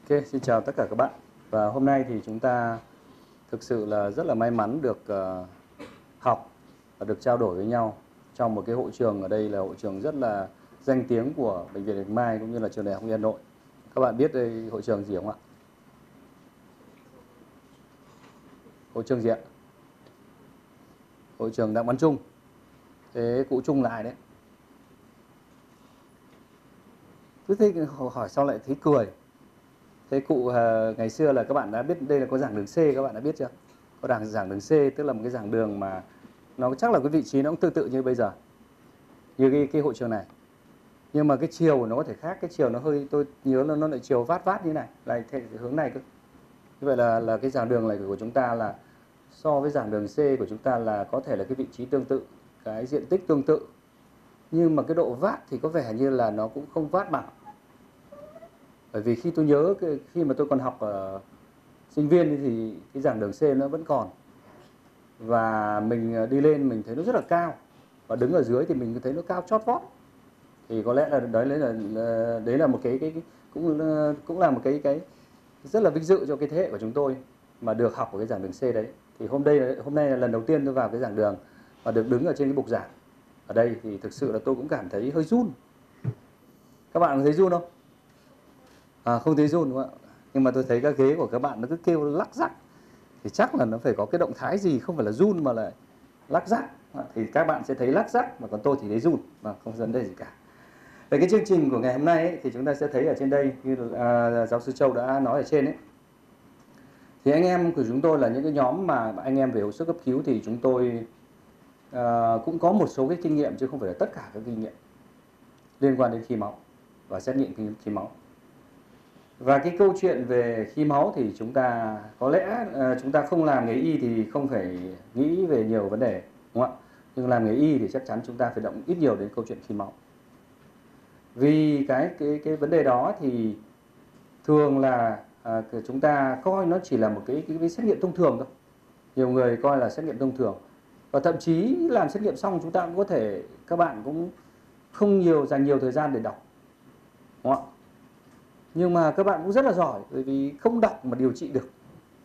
Ok, xin chào tất cả các bạn. Và hôm nay thì chúng ta thực sự là rất là may mắn được học và được trao đổi với nhau trong một cái hội trường. Ở đây là hội trường rất là danh tiếng của Bệnh viện Bạch Mai cũng như là Trường Đại học Y Hà Nội. Các bạn biết đây hội trường gì không ạ? Hội trường gì ạ? Hội trường Đặng Văn Trung. Thế cụ Trung là ai đấy? Cứ thế hỏi sau lại thấy cười. Thế cụ ngày xưa là các bạn đã biết đây là có giảng đường C, các bạn đã biết chưa? Có giảng đường C tức là một cái giảng đường mà nó chắc là cái vị trí nó cũng tương tự như bây giờ, như cái hội trường này, nhưng mà cái chiều của nó có thể khác. Cái chiều nó hơi, tôi nhớ là nó lại chiều vát vát như này, lại hướng này cơ. Như vậy là cái giảng đường này của chúng ta là so với giảng đường C của chúng ta là có thể là cái vị trí tương tự, cái diện tích tương tự, nhưng mà cái độ vát thì có vẻ như là nó cũng không vát bằng. Bởi vì khi tôi nhớ khi mà tôi còn học sinh viên thì cái giảng đường C nó vẫn còn, và mình đi lên mình thấy nó rất là cao, và đứng ở dưới thì mình thấy nó cao chót vót. Thì có lẽ là đấy là một cái cũng là một cái rất là vinh dự cho cái thế hệ của chúng tôi mà được học ở cái giảng đường C đấy. Thì hôm nay là lần đầu tiên tôi vào cái giảng đường và được đứng ở trên cái bục giảng ở đây thì thực sự là tôi cũng cảm thấy hơi run. Các bạn có thấy run không? Không thấy run đúng không ạ? Nhưng mà tôi thấy các ghế của các bạn nó cứ kêu lắc rắc, thì chắc là nó phải có cái động thái gì, không phải là run mà là lắc rắc. Thì các bạn sẽ thấy lắc rắc, mà còn tôi thì thấy run, mà không vấn đề gì cả. Về cái chương trình của ngày hôm nay ấy, thì chúng ta sẽ thấy ở trên đây như giáo sư Châu đã nói ở trên ấy, thì anh em của chúng tôi là những cái nhóm mà anh em về hồi sức cấp cứu thì chúng tôi cũng có một số cái kinh nghiệm, chứ không phải là tất cả các kinh nghiệm liên quan đến khí máu và xét nghiệm khí máu. Và cái câu chuyện về khí máu thì chúng ta có lẽ chúng ta không làm nghề y thì không phải nghĩ về nhiều vấn đề, đúng không ạ? Nhưng làm nghề y thì chắc chắn chúng ta phải động ít nhiều đến câu chuyện khí máu. Vì cái vấn đề đó thì thường là chúng ta coi nó chỉ là một cái xét nghiệm thông thường thôi. Nhiều người coi là xét nghiệm thông thường. Và thậm chí làm xét nghiệm xong chúng ta cũng có thể, các bạn cũng không dành nhiều thời gian để đọc, đúng không ạ? Nhưng mà các bạn cũng rất là giỏi, bởi vì không đọc mà điều trị được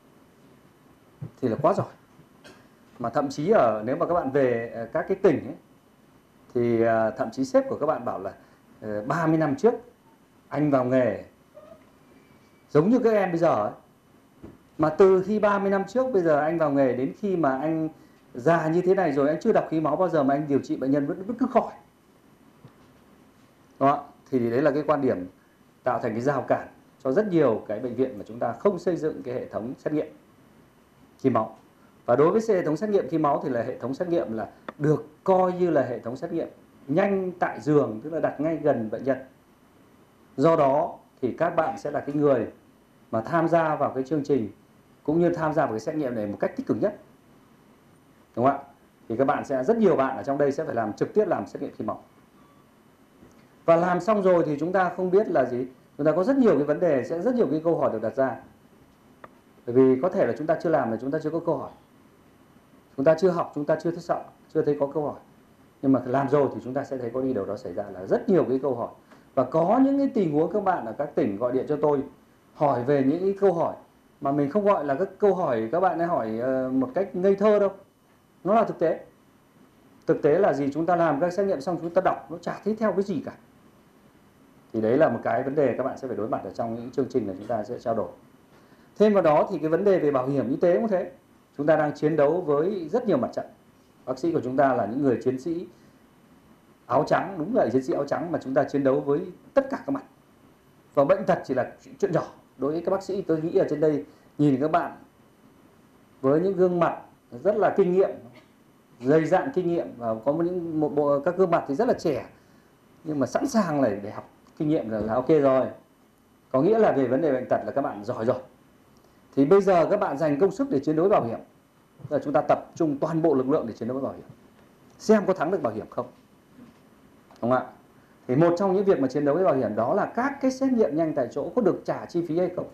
thì là quá giỏi. Mà thậm chí nếu mà các bạn về các cái tỉnh ấy, thì thậm chí sếp của các bạn bảo là 30 năm trước anh vào nghề giống như các em bây giờ ấy. Mà từ khi 30 năm trước bây giờ anh vào nghề đến khi mà anh già như thế này rồi, anh chưa đọc khí máu bao giờ mà anh điều trị bệnh nhân vẫn cứ khỏi. Đó, thì đấy là cái quan điểm tạo thành cái rào cản cho rất nhiều cái bệnh viện mà chúng ta không xây dựng cái hệ thống xét nghiệm khí máu. Và đối với hệ thống xét nghiệm khí máu thì là hệ thống xét nghiệm là được coi như là hệ thống xét nghiệm nhanh tại giường, tức là đặt ngay gần bệnh nhân. Do đó thì các bạn sẽ là cái người mà tham gia vào cái chương trình cũng như tham gia vào cái xét nghiệm này một cách tích cực nhất, đúng không ạ? Thì các bạn rất nhiều bạn ở trong đây sẽ phải trực tiếp làm xét nghiệm khí máu. Và làm xong rồi thì chúng ta không biết là gì, chúng ta có rất nhiều cái vấn đề, sẽ rất nhiều cái câu hỏi được đặt ra. Bởi vì có thể là chúng ta chưa làm là chúng ta chưa có câu hỏi, chúng ta chưa học, chúng ta chưa thấy có câu hỏi. Nhưng mà làm rồi thì chúng ta sẽ thấy có điều đó xảy ra, là rất nhiều cái câu hỏi. Và có những cái tình huống các bạn ở các tỉnh gọi điện cho tôi hỏi về những cái câu hỏi mà mình không gọi là các câu hỏi các bạn ấy hỏi một cách ngây thơ đâu. Nó là thực tế. Thực tế là gì? Chúng ta làm các xét nghiệm xong chúng ta đọc nó chả thấy theo cái gì cả. Thì đấy là một cái vấn đề các bạn sẽ phải đối mặt ở trong những chương trình này chúng ta sẽ trao đổi. Thêm vào đó thì cái vấn đề về bảo hiểm y tế cũng thế. Chúng ta đang chiến đấu với rất nhiều mặt trận. Bác sĩ của chúng ta là những người chiến sĩ áo trắng, đúng là chiến sĩ áo trắng mà chúng ta chiến đấu với tất cả các mặt. Và bệnh tật chỉ là chuyện nhỏ. Đối với các bác sĩ, tôi nghĩ ở trên đây nhìn các bạn với những gương mặt rất là kinh nghiệm, dày dạn kinh nghiệm, và có một bộ các gương mặt thì rất là trẻ, nhưng mà sẵn sàng để học kinh nghiệm là ok rồi. Có nghĩa là về vấn đề bệnh tật là các bạn giỏi rồi. Thì bây giờ các bạn dành công sức để chiến đấu với bảo hiểm. Là chúng ta tập trung toàn bộ lực lượng để chiến đấu với bảo hiểm. Xem có thắng được bảo hiểm không. Đúng không ạ? Thì một trong những việc mà chiến đấu với bảo hiểm đó là các cái xét nghiệm nhanh tại chỗ có được trả chi phí hay không.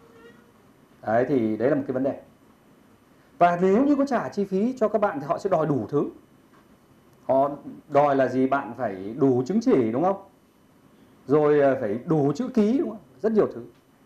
Đấy, thì đấy là một cái vấn đề. Và nếu như có trả chi phí cho các bạn thì họ sẽ đòi đủ thứ. Họ đòi là gì? Bạn phải đủ chứng chỉ, đúng không? Rồi phải đủ chữ ký, đúng không? Rất nhiều thứ.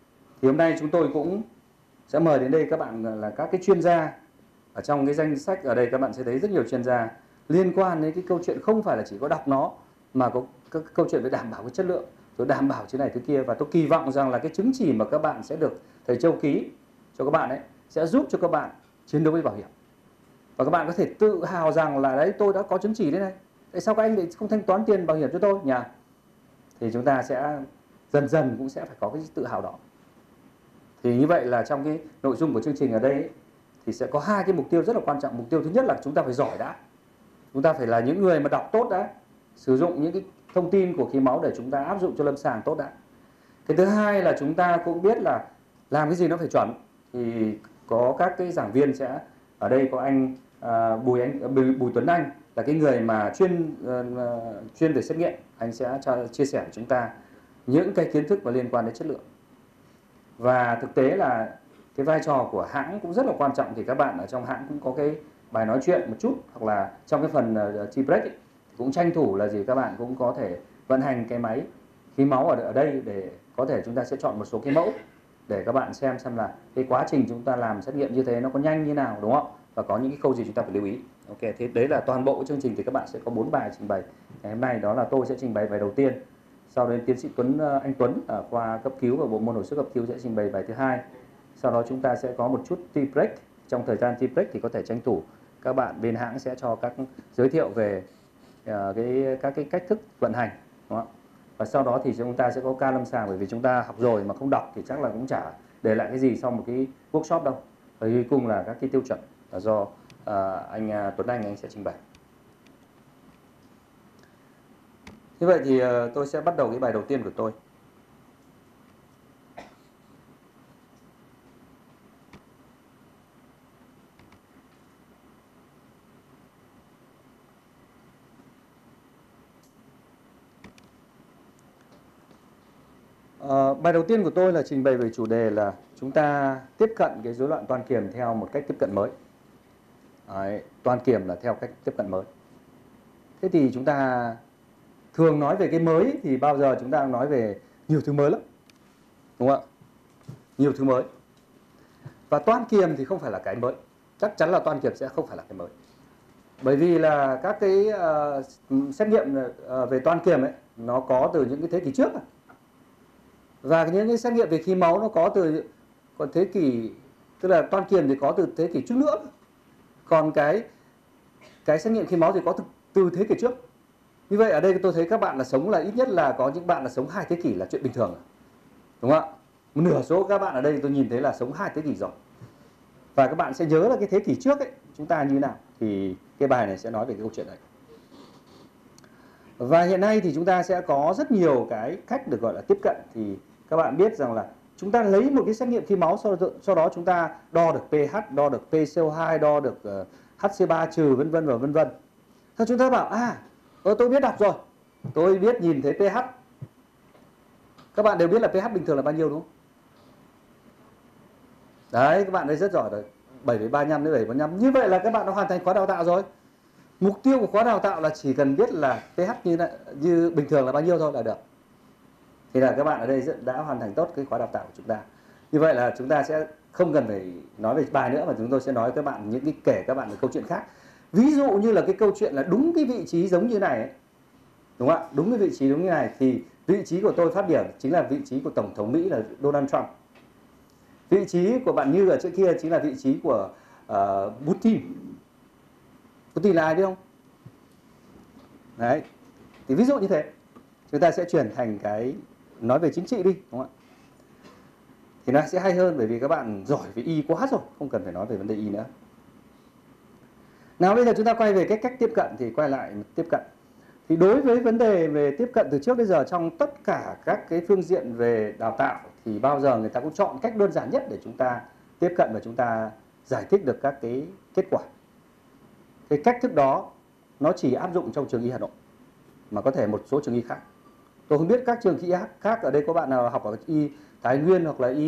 Thì hôm nay chúng tôi cũng sẽ mời đến đây các bạn là các cái chuyên gia. Ở trong cái danh sách ở đây các bạn sẽ thấy rất nhiều chuyên gia liên quan đến cái câu chuyện không phải là chỉ có đọc nó, mà có các câu chuyện về đảm bảo cái chất lượng, rồi đảm bảo thế này thế kia. Và tôi kỳ vọng rằng là cái chứng chỉ mà các bạn sẽ được thầy Châu ký cho các bạn ấy sẽ giúp cho các bạn chiến đấu với bảo hiểm. Và các bạn có thể tự hào rằng là đấy, tôi đã có chứng chỉ thế này, tại sao các anh lại không thanh toán tiền bảo hiểm cho tôi nhỉ? Thì chúng ta sẽ dần dần cũng sẽ phải có cái tự hào đó. Thì như vậy là trong cái nội dung của chương trình ở đây ấy, thì sẽ có hai cái mục tiêu rất là quan trọng. Mục tiêu thứ nhất là chúng ta phải giỏi đã, chúng ta phải là những người mà đọc tốt đã, sử dụng những cái thông tin của khí máu để chúng ta áp dụng cho lâm sàng tốt đã. Cái thứ hai là chúng ta cũng biết là làm cái gì nó phải chuẩn. Thì có các cái giảng viên sẽ ở đây có anh Bùi Tuấn Anh là cái người mà chuyên về xét nghiệm. Anh sẽ chia sẻ với chúng ta những cái kiến thức mà liên quan đến chất lượng. Và thực tế là cái vai trò của hãng cũng rất là quan trọng. Thì các bạn ở trong hãng cũng có cái bài nói chuyện một chút, hoặc là trong cái phần tea break ấy, cũng tranh thủ là gì các bạn cũng có thể vận hành cái máy khí máu ở đây để có thể chúng ta sẽ chọn một số cái mẫu để các bạn xem là cái quá trình chúng ta làm xét nghiệm như thế nó có nhanh như nào, đúng không? Và có những cái khâu gì chúng ta phải lưu ý. Ok, thế đấy là toàn bộ chương trình. Thì các bạn sẽ có 4 bài trình bày ngày hôm nay. Đó là tôi sẽ trình bày bài đầu tiên, sau đó tiến sĩ Anh Tuấn ở khoa cấp cứu và bộ môn hồi sức cấp cứu sẽ trình bày bài thứ hai. Sau đó chúng ta sẽ có một chút tea break. Trong thời gian tea break thì có thể tranh thủ các bạn bên hãng sẽ cho các giới thiệu về các cái cách thức vận hành, đúng không? Và sau đó thì chúng ta sẽ có ca lâm sàng, bởi vì chúng ta học rồi mà không đọc thì chắc là cũng chả để lại cái gì sau một cái workshop đâu. Và cuối cùng là các cái tiêu chuẩn là do anh Tuấn Anh sẽ trình bày. Như vậy thì tôi sẽ bắt đầu cái bài đầu tiên của tôi. Bài đầu tiên của tôi là trình bày về chủ đề là chúng ta tiếp cận cái rối loạn toan kiềm theo một cách tiếp cận mới. Đấy, toan kiềm là theo cách tiếp cận mới. Thế thì chúng ta thường nói về cái mới thì bao giờ chúng ta nói về nhiều thứ mới lắm, đúng không ạ? Nhiều thứ mới. Và toan kiềm thì không phải là cái mới. Chắc chắn là toan kiềm sẽ không phải là cái mới. Bởi vì là các cái xét nghiệm về toan kiềm ấy nó có từ những cái thế kỷ trước. Và những cái xét nghiệm về khí máu nó có từ còn thế kỷ, tức là toan kiềm thì có từ thế kỷ trước nữa. Còn cái xét nghiệm khí máu thì có từ thế kỷ trước. Như vậy ở đây tôi thấy các bạn là sống là ít nhất là có những bạn là sống 2 thế kỷ là chuyện bình thường, đúng không ạ? Một nửa số các bạn ở đây tôi nhìn thấy là sống 2 thế kỷ rồi. Và các bạn sẽ nhớ là cái thế kỷ trước ấy chúng ta như thế nào. Thì cái bài này sẽ nói về cái câu chuyện này. Và hiện nay thì chúng ta sẽ có rất nhiều cái cách được gọi là tiếp cận. Thì các bạn biết rằng là chúng ta lấy một cái xét nghiệm khí máu, sau đó chúng ta đo được pH, đo được PCO2, đo được HC3 trừ vân vân và vân vân. Thế chúng ta bảo tôi biết đọc rồi, tôi biết nhìn thấy pH. Các bạn đều biết là pH bình thường là bao nhiêu đúng không? Đấy, các bạn ấy rất giỏi rồi, 7,35 đến 7,45. Như vậy là các bạn đã hoàn thành khóa đào tạo rồi. Mục tiêu của khóa đào tạo là chỉ cần biết là pH như bình thường là bao nhiêu thôi là được. Thì là các bạn ở đây đã hoàn thành tốt cái khóa đào tạo của chúng ta. Như vậy là chúng ta sẽ không cần phải nói về bài nữa, mà chúng tôi sẽ nói với các bạn kể các bạn một câu chuyện khác. Ví dụ như là cái câu chuyện là đúng cái vị trí giống như này ấy. Đúng không ạ? Đúng cái vị trí giống như này thì vị trí của tôi phát biểu chính là vị trí của Tổng thống Mỹ là Donald Trump. Vị trí của bạn Như ở chỗ kia chính là vị trí của Putin. Putin là ai biết không? Đấy. Thì ví dụ như thế, chúng ta sẽ chuyển thành cái nói về chính trị đi, đúng không ạ? Thì nó sẽ hay hơn, bởi vì các bạn giỏi về y quá rồi, không cần phải nói về vấn đề y nữa. Nào bây giờ chúng ta quay về cái cách tiếp cận, thì quay lại tiếp cận. Thì đối với vấn đề về tiếp cận từ trước đến giờ trong tất cả các cái phương diện về đào tạo thì bao giờ người ta cũng chọn cách đơn giản nhất để chúng ta tiếp cận và chúng ta giải thích được các cái kết quả. Cái cách thức đó nó chỉ áp dụng trong trường y Hà Nội, mà có thể một số trường y khác. Tôi không biết các trường y khác ở đây có bạn nào học ở y Thái Nguyên hoặc là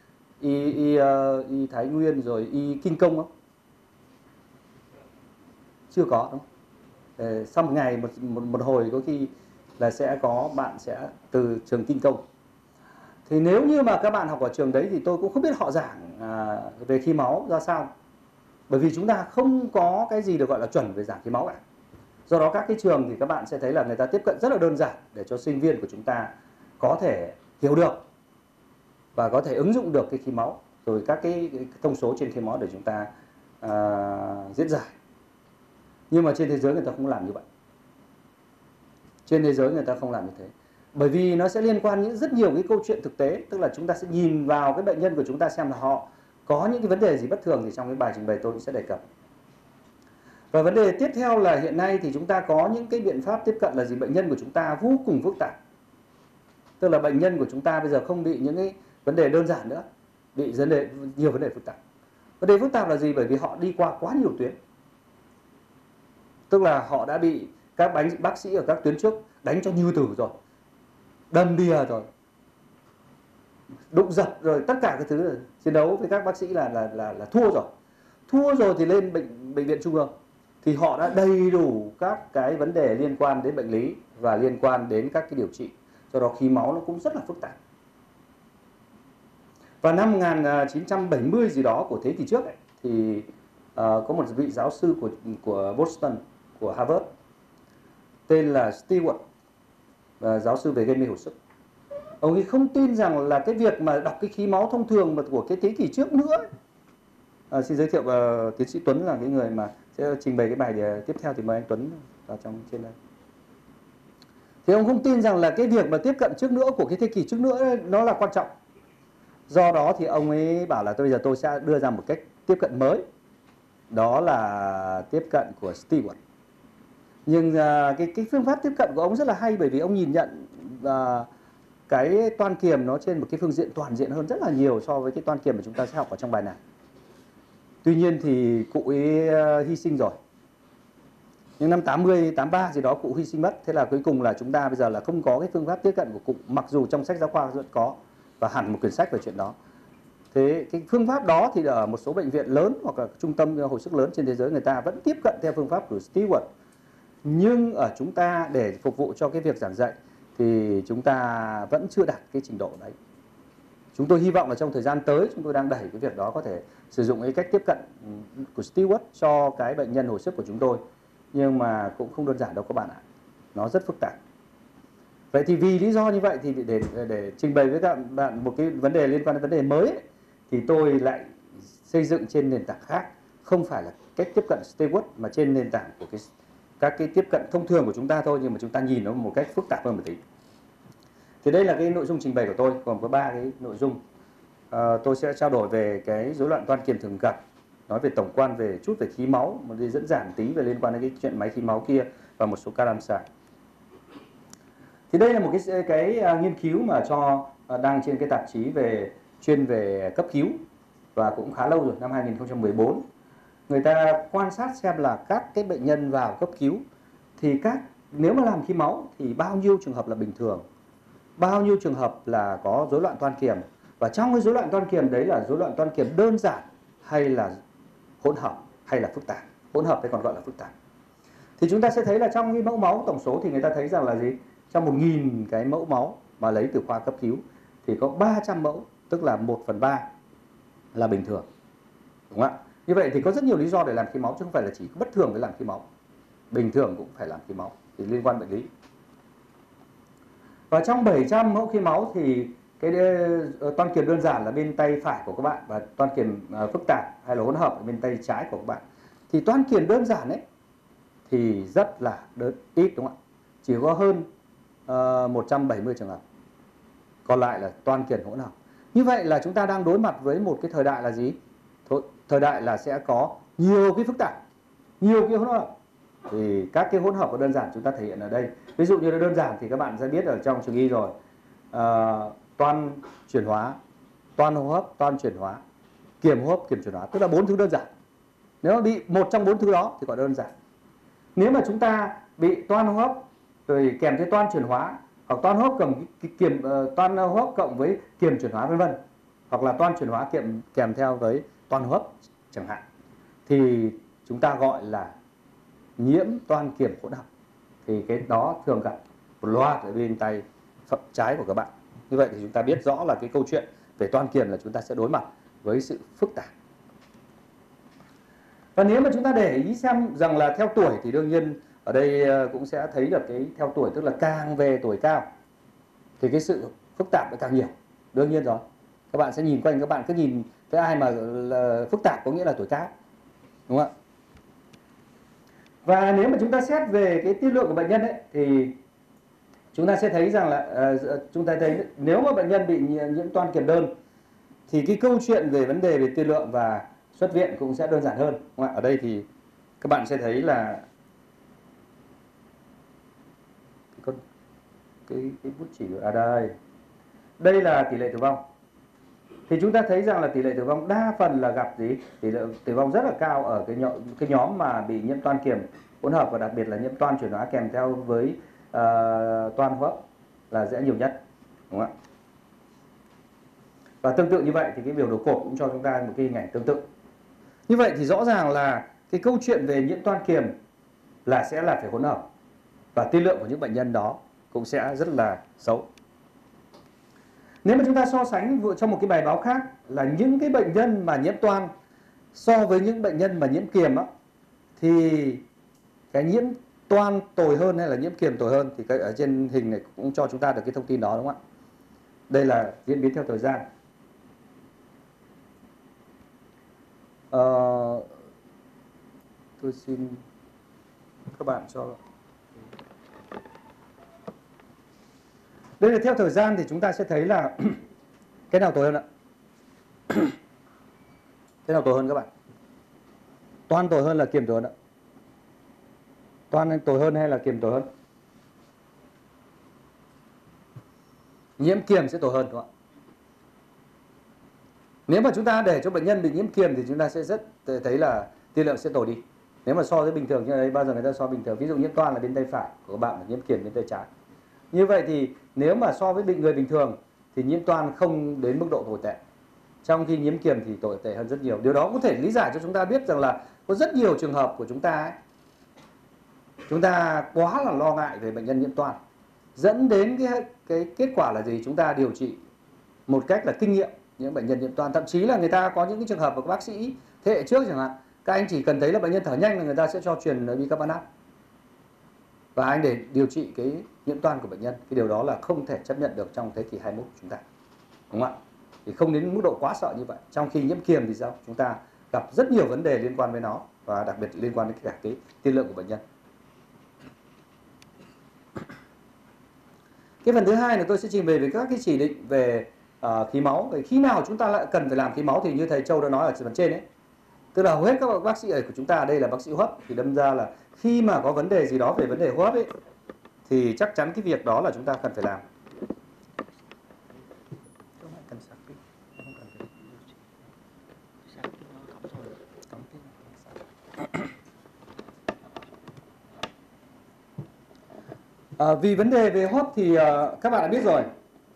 y Thái Nguyên rồi y Kinh Công không? Chưa có đúng không? Sau một ngày một hồi có khi là sẽ có bạn sẽ từ trường Kinh Công. Thì nếu như mà các bạn học ở trường đấy thì tôi cũng không biết họ giảng về khí máu ra sao. Bởi vì chúng ta không có cái gì được gọi là chuẩn về giảng khí máu cả. Do đó các cái trường thì các bạn sẽ thấy là người ta tiếp cận rất là đơn giản để cho sinh viên của chúng ta có thể hiểu được và có thể ứng dụng được cái khí máu, rồi các cái thông số trên khí máu để chúng ta diễn giải. Nhưng mà trên thế giới người ta không làm như vậy. Trên thế giới người ta không làm như thế. Bởi vì nó sẽ liên quan đến rất nhiều cái câu chuyện thực tế, tức là chúng ta sẽ nhìn vào cái bệnh nhân của chúng ta xem là họ có những cái vấn đề gì bất thường, thì trong cái bài trình bày tôi sẽ đề cập. Và vấn đề tiếp theo là hiện nay thì chúng ta có những cái biện pháp tiếp cận là gì? Bệnh nhân của chúng ta vô cùng phức tạp. Tức là bệnh nhân của chúng ta bây giờ không bị những cái vấn đề đơn giản nữa, bị nhiều vấn đề phức tạp. Vấn đề phức tạp là gì? Bởi vì họ đi qua quá nhiều tuyến. Tức là họ đã bị các bác sĩ ở các tuyến trước đánh cho như tử rồi, đâm đìa rồi, đụng giật rồi, tất cả các thứ rồi. Chiến đấu với các bác sĩ là thua rồi. Thua rồi thì lên bệnh viện trung ương thì họ đã đầy đủ các cái vấn đề liên quan đến bệnh lý và liên quan đến các cái điều trị. Do đó khí máu nó cũng rất là phức tạp. Và năm 1970 gì đó của thế kỷ trước ấy, thì có một vị giáo sư của Boston, của Harvard, tên là Stewart, giáo sư về gây mê hồi sức. Ông ấy không tin rằng là cái việc mà đọc cái khí máu thông thường mà của cái thế kỷ trước nữa ấy. Xin giới thiệu tiến sĩ Tuấn là cái người mà sẽ trình bày cái bài tiếp theo, thì mời anh Tuấn vào trong trên đây. Thì ông không tin rằng là cái việc mà tiếp cận trước nữa của cái thế kỷ trước nữa ấy, nó là quan trọng. Do đó thì ông ấy bảo là bây giờ tôi sẽ đưa ra một cách tiếp cận mới. Đó là tiếp cận của Stewart. Nhưng cái phương pháp tiếp cận của ông rất là hay, bởi vì ông nhìn nhận cái toan kiềm nó trên một cái phương diện toàn diện hơn rất là nhiều so với cái toan kiềm mà chúng ta sẽ học ở trong bài này. Tuy nhiên thì cụ ấy hy sinh rồi. Nhưng năm 80, 83 gì đó cụ hy sinh mất. Thế là cuối cùng là chúng ta bây giờ là không có cái phương pháp tiếp cận của cụ, mặc dù trong sách giáo khoa vẫn có và hẳn một quyển sách về chuyện đó. Thế cái phương pháp đó thì ở một số bệnh viện lớn hoặc là trung tâm hồi sức lớn trên thế giới người ta vẫn tiếp cận theo phương pháp của Stewart. Nhưng ở chúng ta để phục vụ cho cái việc giảng dạy thì chúng ta vẫn chưa đạt cái trình độ đấy. Chúng tôi hy vọng là trong thời gian tới chúng tôi đang đẩy cái việc đó, có thể sử dụng cái cách tiếp cận của Stewart cho cái bệnh nhân hồi sức của chúng tôi. Nhưng mà cũng không đơn giản đâu các bạn ạ. Nó rất phức tạp. Vậy thì vì lý do như vậy thì để trình bày với các bạn một cái vấn đề liên quan đến vấn đề mới ấy, thì tôi lại xây dựng trên nền tảng khác, không phải là cách tiếp cận Stewart mà trên nền tảng của các cái tiếp cận thông thường của chúng ta thôi, nhưng mà chúng ta nhìn nó một cách phức tạp hơn một tí. Thì đây là cái nội dung trình bày của tôi, gồm có 3 cái nội dung. Tôi sẽ trao đổi về cái rối loạn toan kiềm thường gặp, nói về tổng quan về chút về khí máu, một cái dẫn giản tí về liên quan đến cái chuyện máy khí máu kia và một số ca lâm sàng. Thì đây là một cái nghiên cứu mà đăng trên cái tạp chí chuyên về cấp cứu và cũng khá lâu rồi, năm 2014. Người ta quan sát xem là các cái bệnh nhân vào cấp cứu thì nếu mà làm khí máu thì bao nhiêu trường hợp là bình thường, bao nhiêu trường hợp là có rối loạn toan kiềm, và trong cái rối loạn toan kiềm đấy là rối loạn toan kiềm đơn giản hay là hỗn hợp hay là phức tạp. Hỗn hợp hay còn gọi là phức tạp. Thì chúng ta sẽ thấy là trong cái mẫu máu tổng số thì người ta thấy rằng là gì? Trong 1.000 cái mẫu máu mà lấy từ khoa cấp cứu thì có 300 mẫu, tức là 1/3 là bình thường. Đúng không ạ? Như vậy thì có rất nhiều lý do để làm khí máu, chứ không phải là chỉ bất thường mới làm khí máu. Bình thường cũng phải làm khí máu, thì liên quan bệnh lý. Và trong 700 mẫu khí máu thì cái toan kiềm đơn giản là bên tay phải của các bạn, và toan kiềm phức tạp hay là hỗn hợp ở bên tay trái của các bạn. Thì toan kiềm đơn giản ấy thì rất là ít, đúng không ạ? Chỉ có hơn 170 trường hợp. Còn lại là toan kiềm hỗn hợp. Như vậy là chúng ta đang đối mặt với một cái thời đại là gì? Thời đại là sẽ có nhiều cái phức tạp, nhiều cái hỗn hợp. Thì các cái hỗn hợp và đơn giản chúng ta thể hiện ở đây. Ví dụ như là đơn giản thì các bạn sẽ biết ở trong trường y rồi. Toan chuyển hóa, toan hô hấp, toan chuyển hóa, kiềm hô hấp, kiềm chuyển hóa. Tức là 4 thứ đơn giản. Nếu mà bị một trong 4 thứ đó thì gọi đơn giản. Nếu mà chúng ta bị toan hô hấp rồi kèm theo toan chuyển hóa, hoặc toan hô hấp toan hô hấp cộng với kiềm chuyển hóa vân vân, hoặc là toan chuyển hóa kèm theo với toan hô hấp chẳng hạn, thì chúng ta gọi là nhiễm toan kiềm hỗn hợp. Thì cái đó thường gặp một loạt ở bên tay trái của các bạn. Như vậy thì chúng ta biết rõ là cái câu chuyện về toan kiềm là chúng ta sẽ đối mặt với sự phức tạp. Và nếu mà chúng ta để ý xem rằng là theo tuổi thì đương nhiên ở đây cũng sẽ thấy được cái theo tuổi, tức là càng về tuổi cao thì cái sự phức tạp lại càng nhiều. Đương nhiên rồi. Các bạn sẽ nhìn quanh, các bạn cứ nhìn cái ai mà là phức tạp có nghĩa là tuổi cao. Đúng không ạ? Và nếu mà chúng ta xét về cái tiên lượng của bệnh nhân ấy, thì chúng ta sẽ thấy rằng là chúng ta thấy nếu mà bệnh nhân bị nhiễm toan kiềm đơn thì cái câu chuyện về vấn đề về tiên lượng và xuất viện cũng sẽ đơn giản hơn. Đúng không ạ? Ở đây thì các bạn sẽ thấy là cái bút chỉ ở đây là tỷ lệ tử vong. Thì chúng ta thấy rằng là tỷ lệ tử vong đa phần là gặp gì? Tỷ lệ tử vong rất là cao ở cái nhóm mà bị nhiễm toan kiềm hỗn hợp, và đặc biệt là nhiễm toan chuyển hóa kèm theo với toan hô hấp là dễ nhiều nhất. Đúng không ạ? Và tương tự như vậy thì cái biểu đồ cột cũng cho chúng ta một cái hình ảnh tương tự. Như vậy thì rõ ràng là cái câu chuyện về nhiễm toan kiềm là sẽ là phải hỗn hợp, và tiên lượng của những bệnh nhân đó cũng sẽ rất là xấu. Nếu mà chúng ta so sánh trong một cái bài báo khác là những cái bệnh nhân mà nhiễm toan so với những bệnh nhân mà nhiễm kiềm á, thì cái nhiễm toan tồi hơn hay là nhiễm kiềm tồi hơn, thì ở trên hình này cũng cho chúng ta được cái thông tin đó, đúng không ạ? Đây là diễn biến theo thời gian. Tôi xin các bạn cho. Đây là theo thời gian thì chúng ta sẽ thấy là cái nào tồi hơn ạ? Cái nào tồi hơn các bạn? Toan tồi hơn là kiềm tồi hơn ạ? Toan tồi hơn hay là kiềm tồi hơn? Nhiễm kiềm sẽ tồi hơn, đúng không ạ? Nếu mà chúng ta để cho bệnh nhân bị nhiễm kiềm thì chúng ta sẽ rất thấy là tiên lượng sẽ tồi đi. Nếu mà so với bình thường như đấy, bao giờ người ta so bình thường, ví dụ nhiễm toan là bên tay phải của các bạn, là nhiễm kiềm bên tay trái. Như vậy thì nếu mà so với người bình thường thì nhiễm toan không đến mức độ tồi tệ, trong khi nhiễm kiềm thì tồi tệ hơn rất nhiều. Điều đó có thể lý giải cho chúng ta biết rằng là có rất nhiều trường hợp của chúng ta ấy, chúng ta quá là lo ngại về bệnh nhân nhiễm toan, dẫn đến cái kết quả là gì? Chúng ta điều trị một cách là kinh nghiệm những bệnh nhân nhiễm toan. Thậm chí là người ta có những cái trường hợp mà các bác sĩ thế hệ trước chẳng hạn, các anh chỉ cần thấy là bệnh nhân thở nhanh là người ta sẽ cho truyền bicarbonate và anh để điều trị cái nhiễm toan của bệnh nhân. Cái điều đó là không thể chấp nhận được trong thế kỷ 21 của chúng ta, đúng không ạ? Thì không đến mức độ quá sợ như vậy. Trong khi nhiễm kiềm thì sao? Chúng ta gặp rất nhiều vấn đề liên quan với nó, và đặc biệt liên quan đến cả cái tiên lượng của bệnh nhân. Cái phần thứ hai là tôi sẽ trình bày về các cái chỉ định về khí máu. Về khi nào chúng ta lại cần phải làm khí máu thì như thầy Châu đã nói ở phần trên ấy, tức là hầu hết các bác sĩ của chúng ta ở đây là bác sĩ hô hấp, thì đâm ra là khi mà có vấn đề gì đó về vấn đề hô hấp ấy, thì chắc chắn cái việc đó là chúng ta cần phải làm. Vì vấn đề về hô hấp thì các bạn đã biết rồi.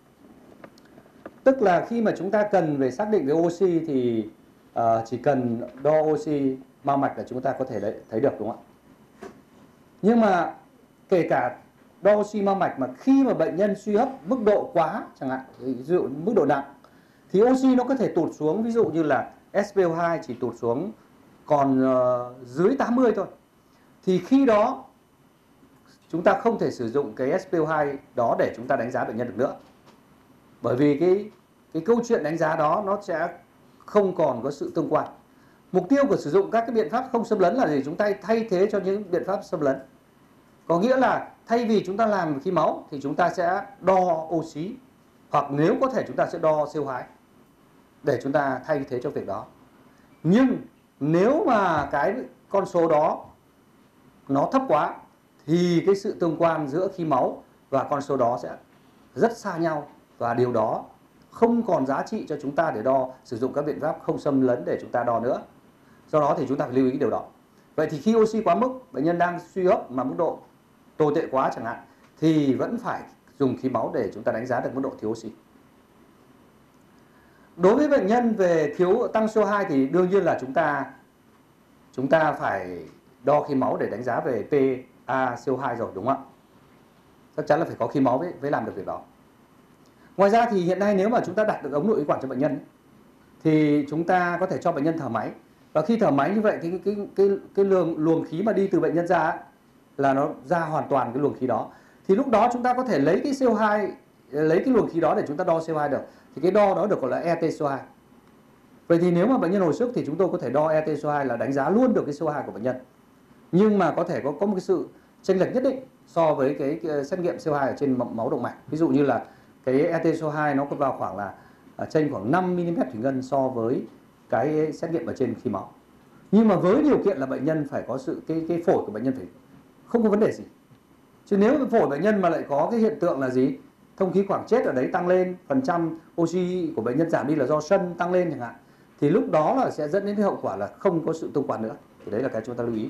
Tức là khi mà chúng ta cần về xác định về oxy thì chỉ cần đo oxy mao mạch là chúng ta có thể thấy được, đúng không ạ? Nhưng mà kể cả đo oxy mao mạch mà khi mà bệnh nhân suy hấp mức độ quá chẳng hạn, ví dụ mức độ nặng, thì oxy nó có thể tụt xuống, ví dụ như là SpO2 chỉ tụt xuống còn dưới 80 thôi. Thì khi đó chúng ta không thể sử dụng cái SpO2 đó để chúng ta đánh giá bệnh nhân được nữa. Bởi vì cái câu chuyện đánh giá đó nó sẽ không còn có sự tương quan. Mục tiêu của sử dụng các cái biện pháp không xâm lấn là gì? Chúng ta thay thế cho những biện pháp xâm lấn. Có nghĩa là thay vì chúng ta làm khí máu thì chúng ta sẽ đo oxy, hoặc nếu có thể chúng ta sẽ đo CO2 để chúng ta thay thế cho việc đó. Nhưng nếu mà cái con số đó nó thấp quá thì cái sự tương quan giữa khí máu và con số đó sẽ rất xa nhau, và điều đó không còn giá trị cho chúng ta để đo, sử dụng các biện pháp không xâm lấn để chúng ta đo nữa. Do đó thì chúng ta phải lưu ý cái điều đó. Vậy thì khi oxy quá mức, bệnh nhân đang suy hấp mà mức độ tồi tệ quá chẳng hạn, thì vẫn phải dùng khí máu để chúng ta đánh giá được mức độ thiếu oxy. Đối với bệnh nhân về thiếu tăng CO2 thì đương nhiên là chúng ta phải đo khí máu để đánh giá về PaCO2 rồi, đúng không ạ? Chắc chắn là phải có khí máu với làm được việc đó. Ngoài ra thì hiện nay nếu mà chúng ta đặt được ống nội khí quản cho bệnh nhân ấy, thì chúng ta có thể cho bệnh nhân thở máy. Và khi thở máy như vậy thì cái luồng khí mà đi từ bệnh nhân ra ấy, là nó ra hoàn toàn cái luồng khí đó. Thì lúc đó chúng ta có thể lấy cái CO2, lấy cái luồng khí đó để chúng ta đo CO2 được. Thì cái đo đó được gọi là ET-CO2. Vậy thì nếu mà bệnh nhân hồi sức thì chúng tôi có thể đo ET-CO2 là đánh giá luôn được cái CO2 của bệnh nhân. Nhưng mà có thể có một cái sự chênh lệch nhất định so với cái xét nghiệm CO2 ở trên máu động mạch. Ví dụ như là cái ET-CO2 nó có vào khoảng là chênh khoảng 5 mm thủy ngân so với cái xét nghiệm ở trên khí máu. Nhưng mà với điều kiện là bệnh nhân phải có sự cái phổi của bệnh nhân phải không có vấn đề gì. Chứ nếu phổi bệnh nhân mà lại có cái hiện tượng là gì? Thông khí quản chết ở đấy tăng lên, phần trăm oxy của bệnh nhân giảm đi là do sân tăng lên chẳng hạn, thì lúc đó là sẽ dẫn đến cái hậu quả là không có sự tương quan nữa. Thì đấy là cái chúng ta lưu ý.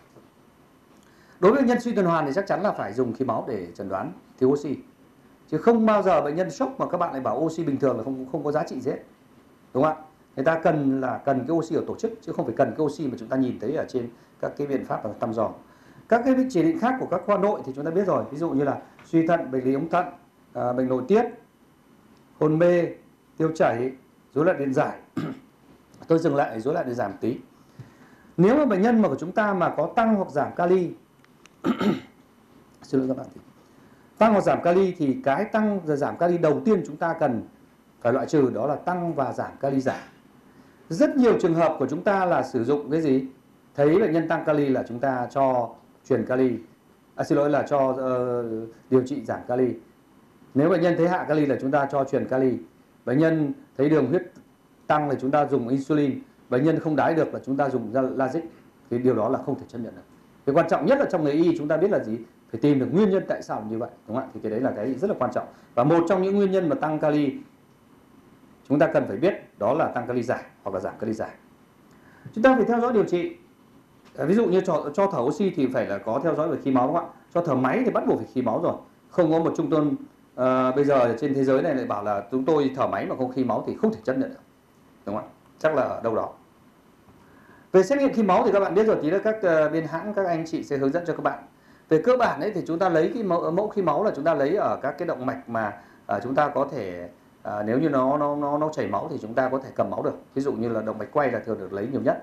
Đối với bệnh nhân suy tuần hoàn thì chắc chắn là phải dùng khí máu để chẩn đoán thiếu oxy. Chứ không bao giờ bệnh nhân sốc mà các bạn lại bảo oxy bình thường là không có giá trị gì hết. Đúng không ạ? Người ta cần cái oxy ở tổ chức chứ không phải cần cái oxy mà chúng ta nhìn thấy ở trên các cái biện pháp thăm dò. Các cái chỉ định khác của các khoa nội thì chúng ta biết rồi, ví dụ như là suy thận, bệnh lý ống thận, bệnh nội tiết, hôn mê, tiêu chảy, rối loạn điện giải. Tôi dừng lại rối loạn điện giải một tí. Nếu mà bệnh nhân mà của chúng ta mà có tăng hoặc giảm kali xin lỗi các bạn, tăng hoặc giảm kali thì cái tăng và giảm kali đầu tiên chúng ta cần phải loại trừ đó là tăng và giảm kali giả. Rất nhiều trường hợp của chúng ta là sử dụng cái gì? Thấy bệnh nhân tăng kali là chúng ta cho truyền kali, là cho điều trị giảm kali. Nếu bệnh nhân thấy hạ kali là chúng ta cho truyền kali. Bệnh nhân thấy đường huyết tăng là chúng ta dùng insulin. Bệnh nhân không đái được là chúng ta dùng Lasix. Thì điều đó là không thể chấp nhận được. Cái quan trọng nhất là trong nghề y chúng ta biết là gì? Phải tìm được nguyên nhân tại sao như vậy, đúng không ạ? Thì cái đấy là cái rất là quan trọng. Và một trong những nguyên nhân mà tăng kali chúng ta cần phải biết đó là tăng kali giả hoặc là giảm kali giả. Chúng ta phải theo dõi điều trị. Ví dụ như cho thở oxy thì phải là có theo dõi về khí máu, đúng không ạ? Cho thở máy thì bắt buộc phải khí máu rồi. Không có một trung tâm bây giờ trên thế giới này lại bảo là chúng tôi thở máy mà không khí máu thì không thể chấp nhận được, đúng không ạ? Chắc là ở đâu đó. Về xét nghiệm khí máu thì các bạn biết rồi, tí nữa các bên hãng các anh chị sẽ hướng dẫn cho các bạn. Về cơ bản ấy thì chúng ta lấy cái mẫu khí máu là chúng ta lấy ở các cái động mạch mà chúng ta có thể nếu như nó chảy máu thì chúng ta có thể cầm máu được. Ví dụ như là động mạch quay là thường được lấy nhiều nhất.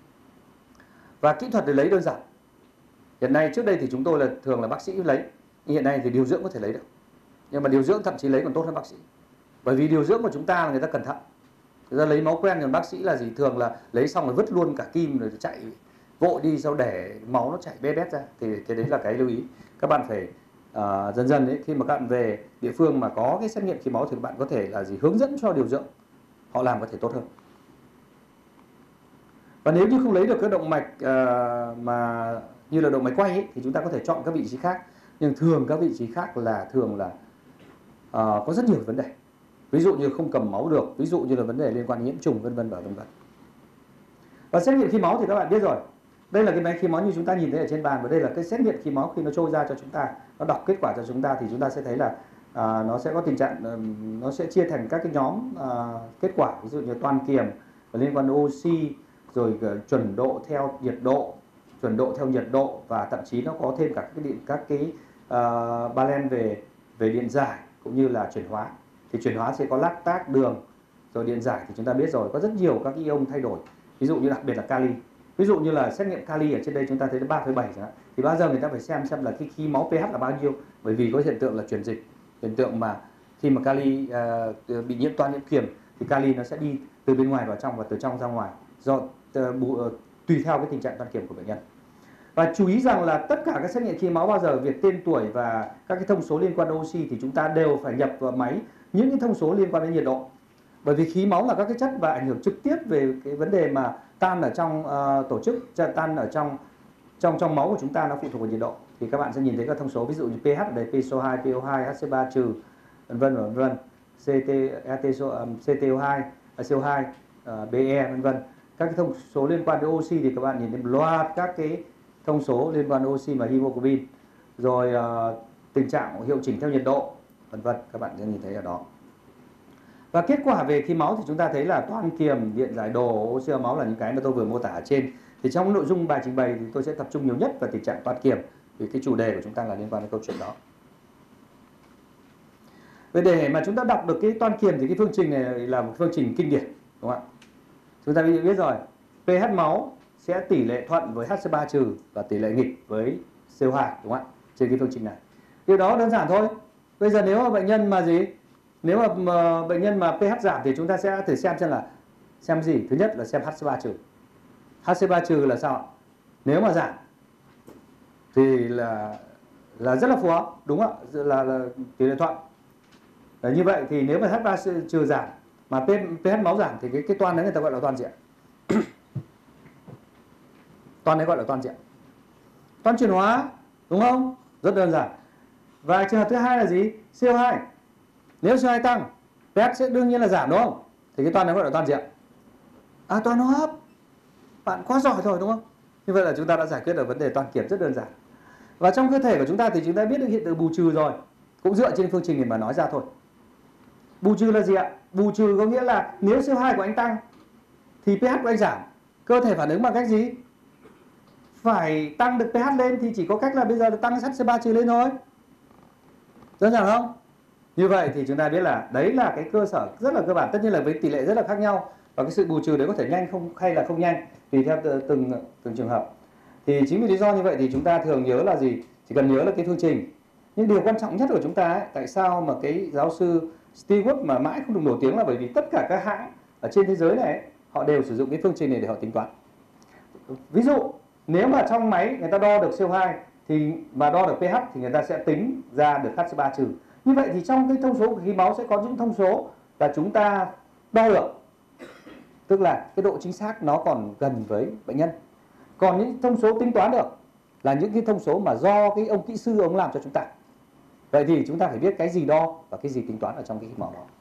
Và kỹ thuật để lấy đơn giản. Hiện nay trước đây thì chúng tôi là thường là bác sĩ lấy, nhưng hiện nay thì điều dưỡng có thể lấy được. Nhưng mà điều dưỡng thậm chí lấy còn tốt hơn bác sĩ. Bởi vì điều dưỡng của chúng ta là người ta cẩn thận. Người ta lấy máu quen, còn bác sĩ là gì? Thường là lấy xong rồi vứt luôn cả kim rồi chạy vội đi sau để máu nó chảy bé bét ra. Thì cái đấy là cái lưu ý. Các bạn phải dần dần ấy, khi mà các bạn về địa phương mà có cái xét nghiệm khí máu thì các bạn có thể là gì? Hướng dẫn cho điều dưỡng. Họ làm có thể tốt hơn. Và nếu như không lấy được cái động mạch mà như là động mạch quay ấy, thì chúng ta có thể chọn các vị trí khác. Nhưng thường các vị trí khác là thường là có rất nhiều vấn đề. Ví dụ như không cầm máu được, ví dụ như là vấn đề liên quan đến nhiễm trùng vân vân và vân vân. Và xét nghiệm khí máu thì các bạn biết rồi. Đây là cái máy khí máu như chúng ta nhìn thấy ở trên bàn, và đây là cái xét nghiệm khí máu khi nó trôi ra cho chúng ta, nó đọc kết quả cho chúng ta thì chúng ta sẽ thấy là nó sẽ có tình trạng nó sẽ chia thành các cái nhóm kết quả, ví dụ như toan kiềm liên quan đến oxy, rồi chuẩn độ theo nhiệt độ, chuẩn độ theo nhiệt độ, và thậm chí nó có thêm các cái balen về điện giải cũng như là chuyển hóa. Thì chuyển hóa sẽ có lactat, đường, rồi điện giải thì chúng ta biết rồi, có rất nhiều các ion thay đổi. Ví dụ như đặc biệt là kali. Ví dụ như là xét nghiệm kali ở trên đây chúng ta thấy là 3,7 chẳng hạn. Thì bao giờ người ta phải xem là cái khí máu pH là bao nhiêu, bởi vì có hiện tượng là chuyển dịch, hiện tượng mà khi mà kali bị nhiễm toan nhiễm kiềm thì kali nó sẽ đi từ bên ngoài vào trong và từ trong ra ngoài, do tùy theo cái tình trạng toan kiềm của bệnh nhân. Và chú ý rằng là tất cả các xét nghiệm khí máu bao giờ việc tên tuổi và các cái thông số liên quan đến oxy thì chúng ta đều phải nhập vào máy những cái thông số liên quan đến nhiệt độ. Bởi vì khí máu là các cái chất và ảnh hưởng trực tiếp về cái vấn đề mà tan ở trong tổ chức, tan ở trong máu của chúng ta, nó phụ thuộc vào nhiệt độ. Thì các bạn sẽ nhìn thấy các thông số, ví dụ như pH ở đây, PSO2, PO2, HC3 trừ, vân vân, CTO2, CO2, BE vân vân. Các cái thông số liên quan đến oxy thì các bạn nhìn thấy một loạt các cái thông số liên quan đến oxy và hemoglobin, rồi tình trạng hiệu chỉnh theo nhiệt độ vân vân, các bạn sẽ nhìn thấy ở đó. Và kết quả về khí máu thì chúng ta thấy là toan kiềm, điện giải đồ, oxy máu là những cái mà tôi vừa mô tả ở trên. Thì trong nội dung bài trình bày thì tôi sẽ tập trung nhiều nhất vào tình trạng toan kiềm, vì cái chủ đề của chúng ta là liên quan đến câu chuyện đó. Vậy để mà chúng ta đọc được cái toan kiềm thì cái phương trình này là một phương trình kinh điển, đúng không ạ? Chúng ta biết rồi, pH máu sẽ tỷ lệ thuận với HC3 trừ và tỷ lệ nghịch với CO2, đúng không ạ? Trên cái phương trình này. Điều đó đơn giản thôi. Bây giờ nếu mà bệnh nhân mà gì? Nếu mà bệnh nhân mà pH giảm thì chúng ta sẽ thử xem là xem gì? Thứ nhất là xem HC3 trừ. HC3 trừ là sao ạ? Nếu mà giảm thì là rất là phù hợp, đúng không ạ? Là tỷ lệ thuận. Đấy, như vậy thì nếu mà HC3 trừ giảm mà pH máu giảm thì cái toan đấy người ta gọi là toan diện. Toan đấy gọi là toan diện. Toan chuyển hóa, đúng không? Rất đơn giản. Và trường hợp thứ hai là gì? CO2. Nếu CO2 tăng, pH sẽ đương nhiên là giảm, đúng không? Thì cái toan đấy gọi là toan diện. Toan hô hấp. Bạn quá giỏi rồi, đúng không? Như vậy là chúng ta đã giải quyết được vấn đề toan kiểm rất đơn giản. Và trong cơ thể của chúng ta thì chúng ta biết được hiện tượng bù trừ rồi. Cũng dựa trên phương trình này mà nói ra thôi. Bù trừ là gì ạ? Bù trừ có nghĩa là nếu CO2 của anh tăng thì pH của anh giảm. Cơ thể phản ứng bằng cách gì? Phải tăng được pH lên thì chỉ có cách là bây giờ là tăng HC3 trừ lên thôi. Đơn giản không? Như vậy thì chúng ta biết là đấy là cái cơ sở rất là cơ bản. Tất nhiên là với tỷ lệ rất là khác nhau. Và cái sự bù trừ đấy có thể nhanh không hay là không nhanh tùy theo từng trường hợp. Thì chính vì lý do như vậy thì chúng ta thường nhớ là gì? Chỉ cần nhớ là cái phương trình. Nhưng điều quan trọng nhất của chúng ta ấy, tại sao mà cái giáo sư Stewart mà mãi không được nổi tiếng là bởi vì tất cả các hãng ở trên thế giới này ấy, họ đều sử dụng cái phương trình này để họ tính toán. Ví dụ nếu mà trong máy người ta đo được CO2 thì mà đo được pH thì người ta sẽ tính ra được HC3 trừ. Như vậy thì trong cái thông số của khí máu sẽ có những thông số là chúng ta đo được. Tức là cái độ chính xác nó còn gần với bệnh nhân. Còn những thông số tính toán được là những cái thông số mà do cái ông kỹ sư ông làm cho chúng ta. Vậy thì chúng ta phải biết cái gì đo và cái gì tính toán ở trong cái khí máu đó.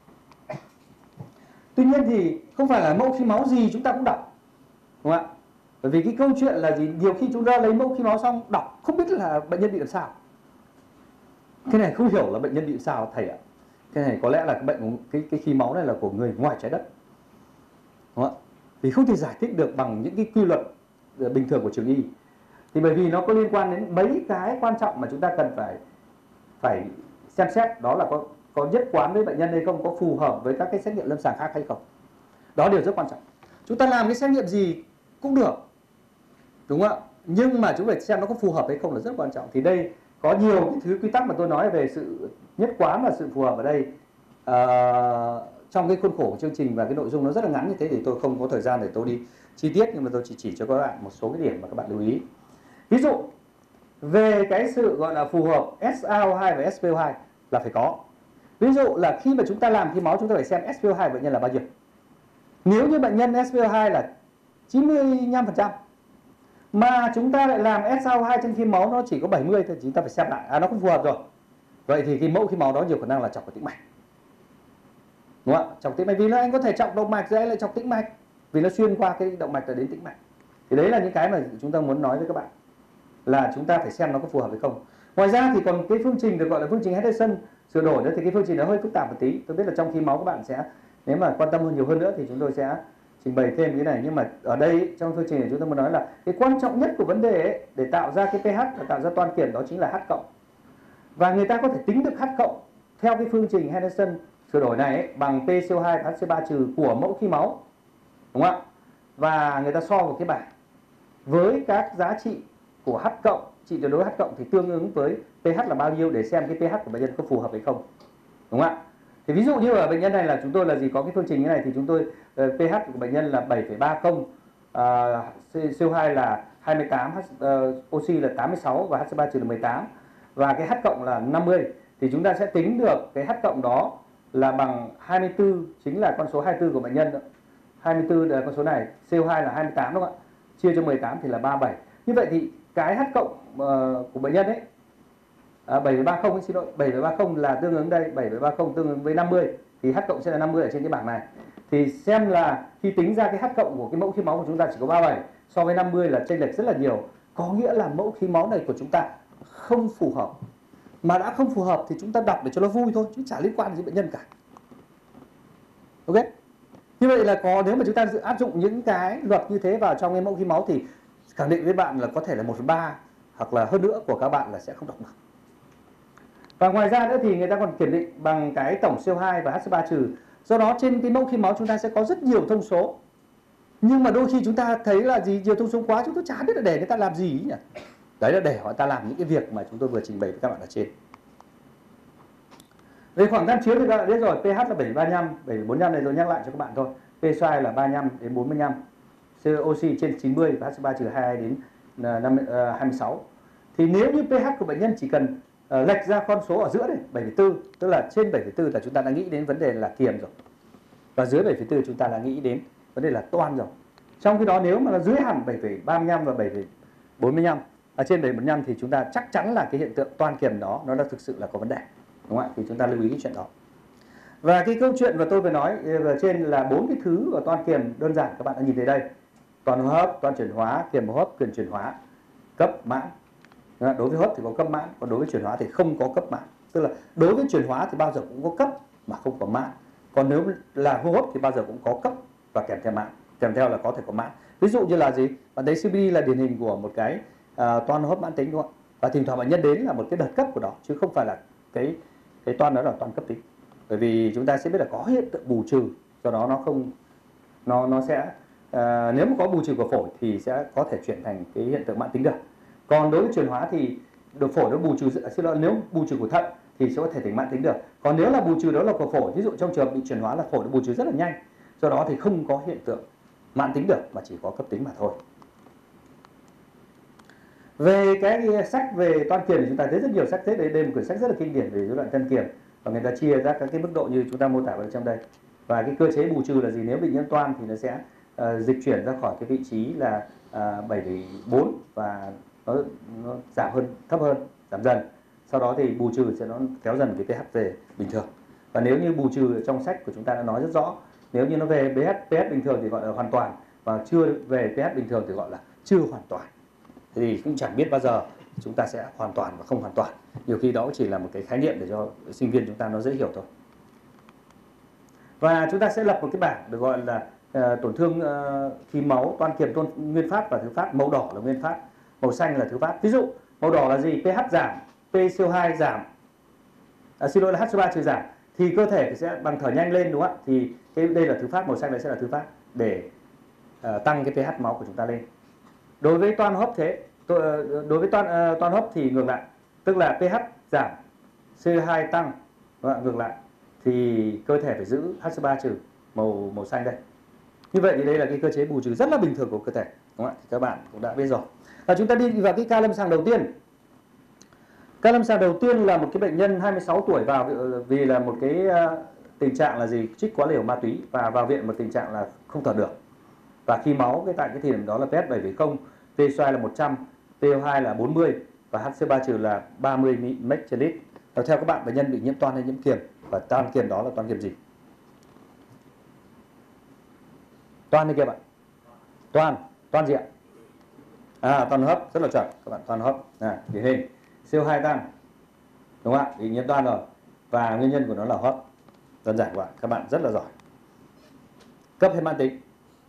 Tuy nhiên thì không phải là mẫu khí máu gì chúng ta cũng đọc, đúng không ạ? Bởi vì cái câu chuyện là gì? Nhiều khi chúng ta lấy mẫu khí máu xong đọc không biết là bệnh nhân bị làm sao. Cái này không hiểu là bệnh nhân bị làm sao thầy ạ. Cái này có lẽ là cái bệnh cái khí máu này là của người ngoài trái đất, đúng không ạ? Vì không thể giải thích được bằng những cái quy luật bình thường của trường y. Thì bởi vì nó có liên quan đến mấy cái quan trọng mà chúng ta cần phải xem xét, đó là có nhất quán với bệnh nhân hay không, có phù hợp với các cái xét nghiệm lâm sàng khác hay không. Đó điều rất quan trọng. Chúng ta làm cái xét nghiệm gì cũng được, đúng không ạ? Nhưng mà chúng phải xem nó có phù hợp hay không là rất quan trọng. Thì đây có nhiều cái thứ quy tắc mà tôi nói về sự nhất quán và sự phù hợp ở đây trong cái khuôn khổ của chương trình, và cái nội dung nó rất là ngắn như thế thì tôi không có thời gian để tôi đi chi tiết, nhưng mà tôi chỉ cho các bạn một số cái điểm mà các bạn lưu ý. Ví dụ về cái sự gọi là phù hợp SaO2 và SpO2 là phải có. Ví dụ là khi mà chúng ta làm khí máu chúng ta phải xem SpO2 của bệnh nhân là bao nhiêu. Nếu như bệnh nhân SpO2 là 95% mà chúng ta lại làm SaO2 trên khí máu nó chỉ có 70 thì chúng ta phải xem lại, nó không phù hợp rồi. Vậy thì cái mẫu khí máu đó nhiều khả năng là chọc vào tĩnh mạch, đúng không ạ? Chọc tĩnh mạch vì là anh có thể chọc động mạch rồi anh lại chọc tĩnh mạch, vì nó xuyên qua cái động mạch đến tĩnh mạch. Thì đấy là những cái mà chúng ta muốn nói với các bạn, là chúng ta phải xem nó có phù hợp hay không. Ngoài ra thì còn cái phương trình được gọi là phương trình Henderson sửa đổi nữa, thì cái phương trình nó hơi phức tạp một tí. Tôi biết là trong khí máu các bạn sẽ, nếu mà quan tâm hơn nhiều hơn nữa thì chúng tôi sẽ trình bày thêm cái này. Nhưng mà ở đây trong phương trình này chúng tôi muốn nói là cái quan trọng nhất của vấn đề ấy, để tạo ra cái pH và tạo ra toan kiềm đó chính là H cộng. Và người ta có thể tính được H cộng theo cái phương trình Henderson sửa đổi này ấy, bằng PCO2 và HC3 trừ của mẫu khí máu, đúng không ạ? Và người ta so một cái bảng với các giá trị của H cộng, trị tuyệt đối H cộng thì tương ứng với pH là bao nhiêu để xem cái pH của bệnh nhân có phù hợp hay không, đúng không ạ? Thì ví dụ như ở bệnh nhân này là chúng tôi là gì, có cái phương trình như này thì chúng tôi pH của bệnh nhân là 7,30, CO2 là 28, oxy là 86 và HC3 trừ là 18 và cái H cộng là 50, thì chúng ta sẽ tính được cái H cộng đó là bằng 24, chính là con số 24 của bệnh nhân đó. 24 là con số này, CO2 là 28 đúng không ạ? Chia cho 18 thì là 37. Như vậy thì cái H cộng của bệnh nhân ấy 7,30, xin lỗi, 7,30 là tương ứng đây, 7,30 tương ứng với 50 thì H cộng sẽ là 50 ở trên cái bảng này. Thì xem là khi tính ra cái H cộng của cái mẫu khí máu của chúng ta chỉ có 37 so với 50 là chênh lệch rất là nhiều. Có nghĩa là mẫu khí máu này của chúng ta không phù hợp. Mà đã không phù hợp thì chúng ta đọc để cho nó vui thôi, chứ chả liên quan đến bệnh nhân cả. Ok? Như vậy là nếu mà chúng ta áp dụng những cái luật như thế vào trong cái mẫu khí máu thì khẳng định với bạn là có thể là 1/3 hoặc là hơn nữa của các bạn là sẽ không đọc được. Và ngoài ra nữa thì người ta còn kiểm định bằng cái tổng CO2 và HCO3 trừ. Do đó trên cái mẫu khí máu chúng ta sẽ có rất nhiều thông số. Nhưng mà đôi khi chúng ta thấy là nhiều thông số quá, chúng tôi chả biết là để người ta làm gì nhỉ. Đấy là để họ ta làm những cái việc mà chúng tôi vừa trình bày với các bạn ở trên. Về khoảng tham chiếu thì các bạn biết rồi, pH là 7,35, 7,45 này tôi nhắc lại cho các bạn thôi. PSI là 35 đến 45, oxy trên 90 và HCO3 trừ 22 đến 26. Thì nếu như pH của bệnh nhân chỉ cần lệch ra con số ở giữa này 7,4, tức là trên 7,4 là chúng ta đã nghĩ đến vấn đề là kiềm rồi. Và dưới 7,4 chúng ta đã nghĩ đến vấn đề là toan rồi. Trong khi đó nếu mà nó dưới hẳn 7,35 và 7,45, ở trên 7,45 thì chúng ta chắc chắn là cái hiện tượng toan kiềm đó nó đã thực sự là có vấn đề. Đúng không ạ? Thì chúng ta lưu ý cái chuyện đó. Và cái câu chuyện mà tôi vừa nói ở trên là 4 cái thứ ở toan kiềm đơn giản các bạn đã nhìn thấy đây. Toan hô hấp, toan chuyển hóa, kiềm hô hấp, kiềm chuyển hóa, cấp mãn. Đối với hô hấp thì có cấp mãn, còn đối với chuyển hóa thì không có cấp mãn. Tức là đối với chuyển hóa thì bao giờ cũng có cấp mà không có mãn. Còn nếu là hô hấp thì bao giờ cũng có cấp và kèm theo mãn, kèm theo là có thể có mãn. Ví dụ như là gì? Bạn thấy COPD là điển hình của một cái toan hô hấp mãn tính đúng không ạ? Và thỉnh thoảng bệnh nhân đến là một cái đợt cấp của đó chứ không phải là cái toan đó là toan cấp tính. Bởi vì chúng ta sẽ biết là có hiện tượng bù trừ, do đó nó sẽ nếu mà có bù trừ của phổi thì sẽ có thể chuyển thành cái hiện tượng mãn tính được. Còn đối với chuyển hóa thì phổi nó bù trừ, nếu bù trừ của thận thì sẽ có thể thành mãn tính được. Còn nếu là bù trừ đó là của phổi, ví dụ trong trường hợp bị chuyển hóa là phổi nó bù trừ rất là nhanh, do đó thì không có hiện tượng mãn tính được mà chỉ có cấp tính mà thôi. Về cái sách về toan kiềm thì chúng ta thấy rất nhiều sách. Thế đây là một quyển sách rất là kinh điển về rối loạn toan kiềm và người ta chia ra các cái mức độ như chúng ta mô tả ở trong đây. Và cái cơ chế bù trừ là gì? Nếu bệnh nhân toan thì nó sẽ dịch chuyển ra khỏi cái vị trí là 7,4 và nó giảm hơn, thấp hơn, giảm dần. Sau đó thì bù trừ sẽ nó kéo dần cái pH về bình thường. Và nếu như bù trừ trong sách của chúng ta đã nói rất rõ, nếu như nó về pH bình thường thì gọi là hoàn toàn, và chưa về pH bình thường thì gọi là chưa hoàn toàn. Thì cũng chẳng biết bao giờ chúng ta sẽ hoàn toàn và không hoàn toàn. Nhiều khi đó chỉ là một cái khái niệm để cho sinh viên chúng ta nó dễ hiểu thôi. Và chúng ta sẽ lập một cái bảng được gọi là tổn thương khí máu, toan kiềm, nguyên phát và thứ phát. Màu đỏ là nguyên phát, màu xanh là thứ phát. Ví dụ màu đỏ là gì? pH giảm, PCO2 giảm, xin lỗi là HCO3 trừ giảm, thì cơ thể sẽ bằng thở nhanh lên đúng không ạ? Thì đây là thứ phát, màu xanh này sẽ là thứ phát để tăng cái pH máu của chúng ta lên. Đối với toan hô hấp thế, đối với toan hô hấp thì ngược lại, tức là pH giảm, CO2 tăng, ngược lại thì cơ thể phải giữ HCO3 trừ, màu xanh đây. Như vậy thì đây là cái cơ chế bù trừ rất là bình thường của cơ thể, đúng không ạ? Thì các bạn cũng đã biết rồi. Và chúng ta đi vào cái ca lâm sàng đầu tiên. Ca lâm sàng đầu tiên là một cái bệnh nhân 26 tuổi vào vì là một cái tình trạng là gì? Trích quá liều ma túy và vào viện một tình trạng là không thở được. Và khi máu tại cái thời điểm đó là pH 7,0, PSI là 100, PO2 là 40 và HCO3 trừ là 30 mg/lít. Theo các bạn, bệnh nhân bị nhiễm toan hay nhiễm kiềm? Và toan kiềm đó là toan kiềm gì? Toan hay kiềm ạ? Toan gì ạ? Toan hô hấp, rất là chuẩn các bạn, toan hô hấp. Điển hình CO2 tăng, đúng không ạ? Bị nhiễm toan rồi và nguyên nhân của nó là hô hấp. Đơn giản các bạn rất là giỏi. Cấp hay mãn tính?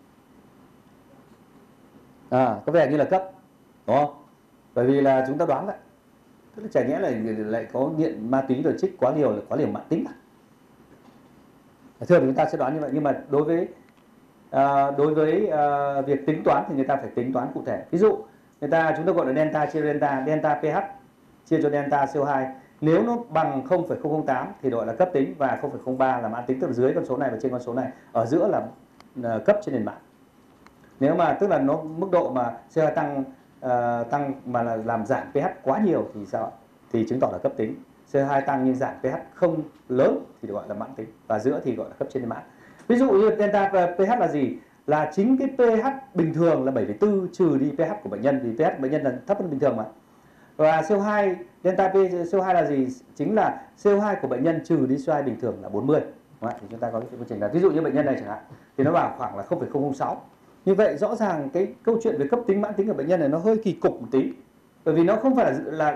Có vẻ như là cấp, đúng không? Bởi vì là chúng ta đoán vậy, tức là chả nhẽ lại có nghiện ma túy rồi trích quá liều là quá liều mãn tính à? Thường chúng ta sẽ đoán như vậy, nhưng mà đối với việc tính toán thì người ta phải tính toán cụ thể. Ví dụ chúng ta gọi là delta chia delta pH chia cho delta CO2. Nếu nó bằng 0,008 thì gọi là cấp tính và 0,03 là mãn tính, tức là dưới con số này và trên con số này, ở giữa là cấp trên nền mãn. Nếu mà tức là nó mức độ mà CO2 tăng mà là làm giảm pH quá nhiều thì sao? Thì chứng tỏ là cấp tính. CO2 tăng nhưng giảm pH không lớn thì được gọi là mãn tính, và giữa thì gọi là cấp trên nền mãn. Ví dụ như delta pH là gì? Là chính cái pH bình thường là 7,4 trừ đi pH của bệnh nhân, vì pH của bệnh nhân là thấp hơn bình thường mà. Và CO2, delta CO2 là gì? Chính là CO2 của bệnh nhân trừ đi CO2 bình thường là 40. Đúng không? Thì chúng ta có cái quy trình là ví dụ như bệnh nhân này chẳng hạn thì nó vào khoảng là 0,006. Như vậy rõ ràng cái câu chuyện về cấp tính mãn tính của bệnh nhân này nó hơi kỳ cục một tí, bởi vì nó không phải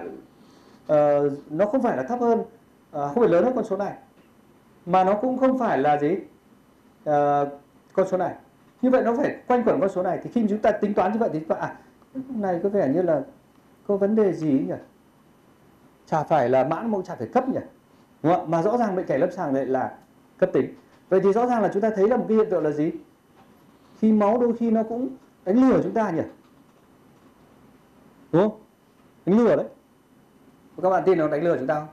là thấp hơn, không phải lớn hơn con số này, mà nó cũng không phải là gì con số này. Như vậy nó phải quanh quẩn con số này. Thì khi chúng ta tính toán như vậy thì này có vẻ như là có vấn đề gì nhỉ? chả phải là mãn mà cũng chả phải cấp nhỉ, đúng không? Mà rõ ràng bệnh cảnh lâm sàng lại là cấp tính. Vậy thì rõ ràng là chúng ta thấy là một cái hiện tượng là gì? Khi máu đôi khi nó cũng đánh lừa chúng ta nhỉ, đúng không? Đánh lừa đấy. Các bạn tin nó đánh lừa chúng ta không?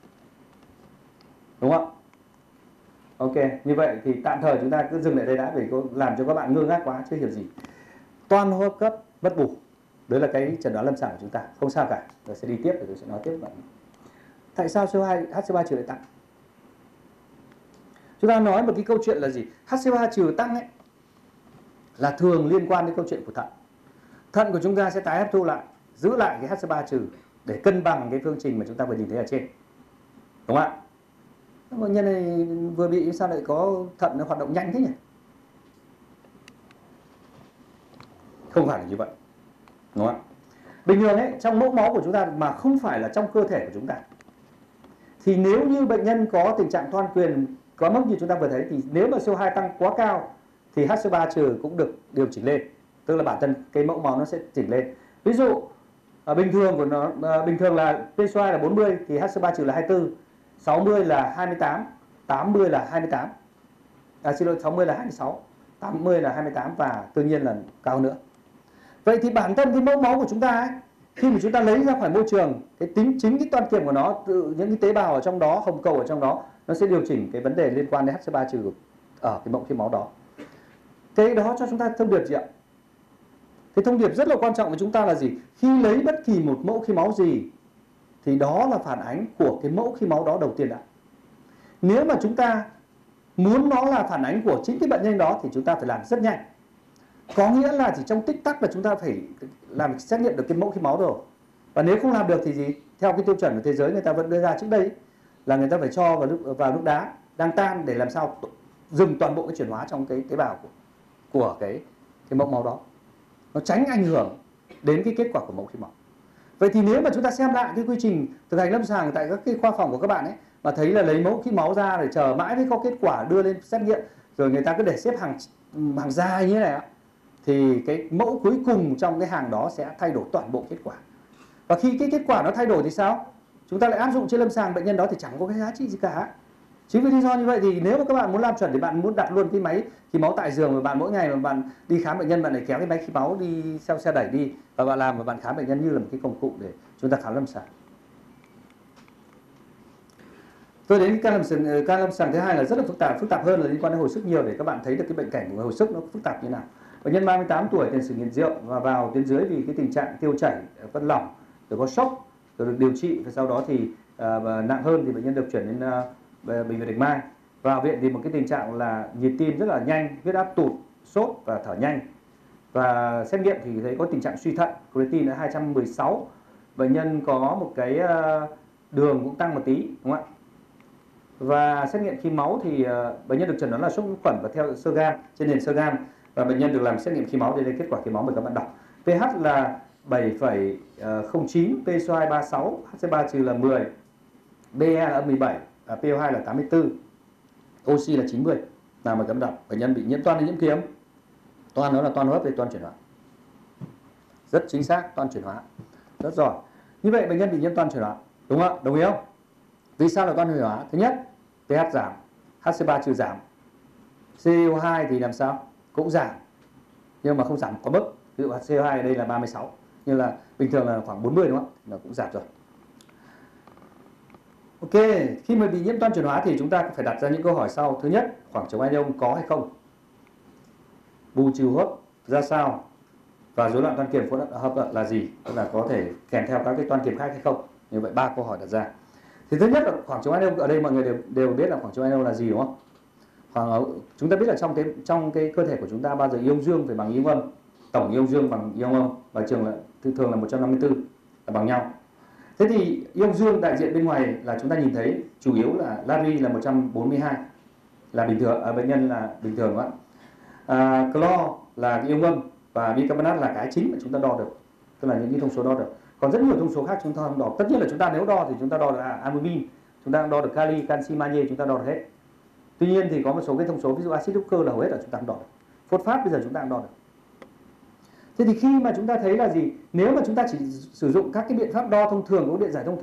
Đúng không? Ok, như vậy thì tạm thời chúng ta cứ dừng lại đây đã, vì làm cho các bạn ngơ ngác quá chưa hiểu gì. Toan hô hấp cấp mất ngủ, đấy là cái chẩn đoán lâm sàng của chúng ta, không sao cả. Rồi sẽ đi tiếp, rồi tôi sẽ nói tiếp bạn. Tại sao CO2 HCO2 trừ lại tăng? Chúng ta nói một cái câu chuyện là gì? HCO2 trừ tăng ấy là thường liên quan đến câu chuyện của thận. Thận của chúng ta sẽ tái hấp thu lại, giữ lại cái HCO3 trừ để cân bằng cái phương trình mà chúng ta vừa nhìn thấy ở trên, đúng không ạ? Bệnh nhân này vừa bị sao lại có thận nó hoạt động nhanh thế nhỉ? Không phải là như vậy, đúng không ạ? Bình thường ấy, trong mẫu máu của chúng ta mà không phải là trong cơ thể của chúng ta, thì nếu như bệnh nhân có tình trạng toan quyền quá mức như chúng ta vừa thấy, thì nếu mà CO2 tăng quá cao thì HCO3 trừ cũng được điều chỉnh lên, tức là bản thân cái mẫu máu nó sẽ chỉnh lên. Ví dụ bình thường của nó bình thường là PCO2 là 40 thì HCO3 trừ là 24, 60 là 28, 80 là 28. Xin lỗi, 60 là 26, 80 là 28 và tự nhiên là cao nữa. Vậy thì bản thân cái mẫu máu của chúng ta ấy, khi mà chúng ta lấy ra khỏi môi trường, cái chính cái toan kiểm của nó, từ những cái tế bào ở trong đó, hồng cầu ở trong đó, nó sẽ điều chỉnh cái vấn đề liên quan đến HCO3 trừ ở cái mẫu khí máu đó. Cái đó cho chúng ta thông điệp gì ạ? Cái thông điệp rất là quan trọng của chúng ta là gì? Khi lấy bất kỳ một mẫu khí máu gì thì đó là phản ánh của cái mẫu khí máu đó đầu tiên đã. Nếu mà chúng ta muốn nó là phản ánh của chính cái bệnh nhân đó thì chúng ta phải làm rất nhanh. Có nghĩa là chỉ trong tích tắc là chúng ta phải làm xét nghiệm được cái mẫu khí máu rồi. Và nếu không làm được thì gì? Theo cái tiêu chuẩn của thế giới người ta vẫn đưa ra trước đây là người ta phải cho vào nước đá đang tan để làm sao dừng toàn bộ cái chuyển hóa trong cái tế bào của cái mẫu máu đó. Nó tránh ảnh hưởng đến cái kết quả của mẫu khí máu. Vậy thì nếu mà chúng ta xem lại cái quy trình thực hành lâm sàng tại các cái khoa phòng của các bạn ấy, mà thấy là lấy mẫu khí máu ra rồi chờ mãi mới có kết quả đưa lên xét nghiệm, rồi người ta cứ để xếp hàng dài như thế này, thì cái mẫu cuối cùng trong cái hàng đó sẽ thay đổi toàn bộ kết quả. Và khi cái kết quả nó thay đổi thì sao? Chúng ta lại áp dụng trên lâm sàng bệnh nhân đó thì chẳng có cái giá trị gì cả. Chính vì lý do như vậy thì nếu mà các bạn muốn làm chuẩn thì bạn muốn đặt luôn cái máy khí máu tại giường, và bạn mỗi ngày mà bạn đi khám bệnh nhân, bạn lại kéo cái máy khí máu đi theo xe đẩy đi và bạn làm, và bạn khám bệnh nhân như là một cái công cụ để chúng ta khám lâm sàng. Tôi đến ca lâm sàng thứ hai là rất là phức tạp hơn, là liên quan đến hồi sức nhiều, để các bạn thấy được cái bệnh cảnh của hồi sức nó phức tạp như nào. Bệnh nhân 38 tuổi tiền sử nghiện rượu và vào tuyến dưới vì cái tình trạng tiêu chảy, phân lỏng, rồi có sốc, rồi được điều trị, và sau đó thì nặng hơn thì bệnh nhân được chuyển đến bệnh viện Bạch Mai. Vào viện thì một cái tình trạng là nhịp tim rất là nhanh, huyết áp tụt, sốt và thở nhanh. Và xét nghiệm thì thấy có tình trạng suy thận, creatinine là 216. Bệnh nhân có một cái đường cũng tăng một tí, đúng không ạ? Và xét nghiệm khí máu thì bệnh nhân được chẩn đoán là sốc nhiễm khuẩn và theo xơ gan, trên nền xơ gan, và bệnh nhân được làm xét nghiệm khí máu, để lấy kết quả khí máu mời các bạn đọc. pH là 7,09, PCO2 36, HCO3 trừ là 10, BE là 17, PO2 là 84, oxy là 90. Nào mời các bạn đọc. Bệnh nhân bị nhiễm toan hay nhiễm khí? Toan nó là toan hô hấp hay toan chuyển hóa? Rất chính xác, toan chuyển hóa. Rất giỏi. Như vậy bệnh nhân bị nhiễm toan chuyển hóa, đúng không ạ? Đồng ý không? Vì sao là toan chuyển hóa? Thứ nhất, pH giảm, HCO3 trừ giảm, CO2 thì làm sao? Cũng giảm, nhưng mà không giảm quá mức. Ví dụ CO2 ở đây là 36, nhưng là bình thường là khoảng 40, đúng không? Nó cũng giảm rồi. Ok, khi mà bị nhiễm toan chuyển hóa thì chúng ta phải đặt ra những câu hỏi sau. Thứ nhất, khoảng trống anion có hay không? Bù trừ hô hấp ra sao? Và rối loạn toan kiềm phối hợp là gì? Tức là có thể kèm theo các cái toan kiềm khác hay không? Như vậy 3 câu hỏi đặt ra. Thì thứ nhất là khoảng trống anion, ở đây mọi người đều biết là khoảng trống anion là gì, đúng không? Chúng ta biết là trong cái cơ thể của chúng ta bao giờ ion dương phải bằng ion âm, tổng ion dương bằng ion âm, và thường là 154 là bằng nhau. Thế thì ion dương đại diện bên ngoài là chúng ta nhìn thấy chủ yếu là natri là 142 là bình thường, bệnh nhân là bình thường, đúng không ạ? Clo là cái ion âm, và bicarbonate là cái chính mà chúng ta đo được, tức là những cái thông số đo được. Còn rất nhiều thông số khác chúng ta không đo. Tất nhiên là chúng ta nếu đo thì chúng ta đo được albumin, chúng ta đo được kali, canxi, magie, chúng ta đo được hết. Tuy nhiên thì có một số cái thông số, ví dụ axit hữu cơ là hầu hết là chúng ta không đo được. Phốt phát bây giờ chúng ta không đo được. Thế thì khi mà chúng ta thấy là gì? Nếu mà chúng ta chỉ sử dụng các cái biện pháp đo thông thường, có điện giải thông thường ấy,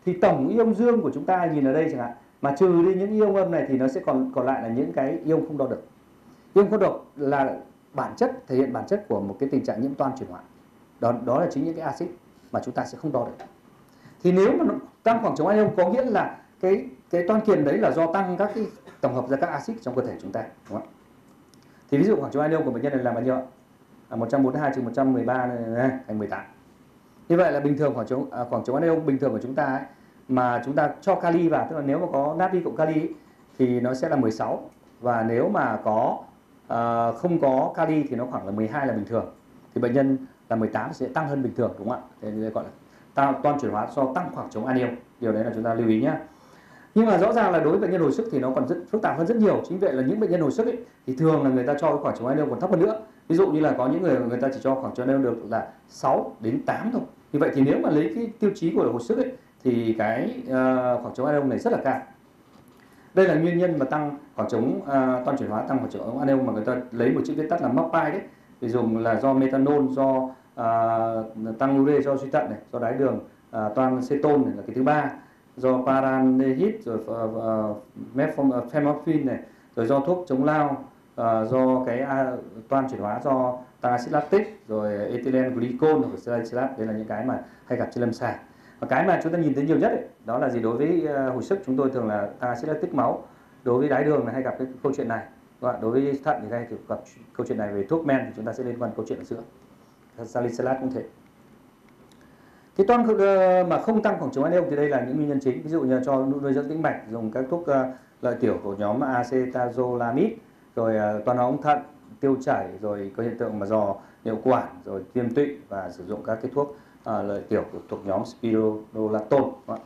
thì tổng ion dương của chúng ta nhìn ở đây chẳng hạn, mà trừ đi những ion âm này thì nó sẽ còn lại là những cái ion không đo được. Ion không đo là bản chất, thể hiện bản chất của một cái tình trạng nhiễm toan chuyển hóa. Đó là chính những cái axit mà chúng ta sẽ không đo được. Thì nếu mà tăng khoảng trống anion có nghĩa là cái toan kiềm đấy là do tăng các cái tổng hợp ra các axit trong cơ thể chúng ta, đúng không? Thì ví dụ khoảng trống anion của bệnh nhân này là bao nhiêu ạ? 142 trừ 113 này, thành 18. Như vậy là bình thường khoảng trống anion bình thường của chúng ta ấy, mà chúng ta cho kali vào, tức là nếu mà có natri cộng kali ấy, thì nó sẽ là 16, và nếu mà có không có kali thì nó khoảng là 12 là bình thường. Thì bệnh nhân là 18 sẽ tăng hơn bình thường, đúng không ạ? Thế gọi là toan chuyển hóa do tăng khoảng trống anion. Điều đấy là chúng ta lưu ý nhé. Nhưng mà rõ ràng là đối với bệnh nhân hồi sức thì nó còn rất phức tạp hơn rất nhiều. Chính vậy là những bệnh nhân hồi sức ấy, thì thường là người ta cho cái khoảng trống anion còn thấp hơn nữa. Ví dụ như là có những người ta chỉ cho khoảng trống anion được là 6 đến 8 thôi. Như vậy thì nếu mà lấy cái tiêu chí của hồi sức ấy, thì cái khoảng trống anion này rất là cao. Đây là nguyên nhân mà tăng khoảng trống toan chuyển hóa, tăng khoảng trống anion mà người ta lấy một chữ viết tắt là MAPI đấy. Thì dùng là do methanol, do tăng ure, do suy thận này, do đái đường, toan ceton này là cái thứ ba, do paranehit, rồi phenolphine này, rồi do thuốc chống lao, do cái toan chuyển hóa do tăng axit lactic, rồi ethylene glycol hoặc salicylate. Đây là những cái mà hay gặp trên lâm sàng. Và cái mà chúng ta nhìn thấy nhiều nhất ấy, đó là gì? Đối với hồi sức chúng tôi thường là tăng axit lactic máu. Đối với đái đường là hay gặp cái câu chuyện này. Đối với thận thì hay gặp câu chuyện này. Về thuốc men thì chúng ta sẽ liên quan câu chuyện ở giữa. Salicylate cũng thế. Cái toan mà không tăng khoảng trống anion thì đây là những nguyên nhân chính. Ví dụ như cho nuôi dưỡng tĩnh mạch, dùng các thuốc lợi tiểu của nhóm acetazolamide, rồi toan hóa ống thận, tiêu chảy, rồi có hiện tượng mà dò niệu quản, rồi tiêm tụy, và sử dụng các cái thuốc lợi tiểu thuộc nhóm spironolactone.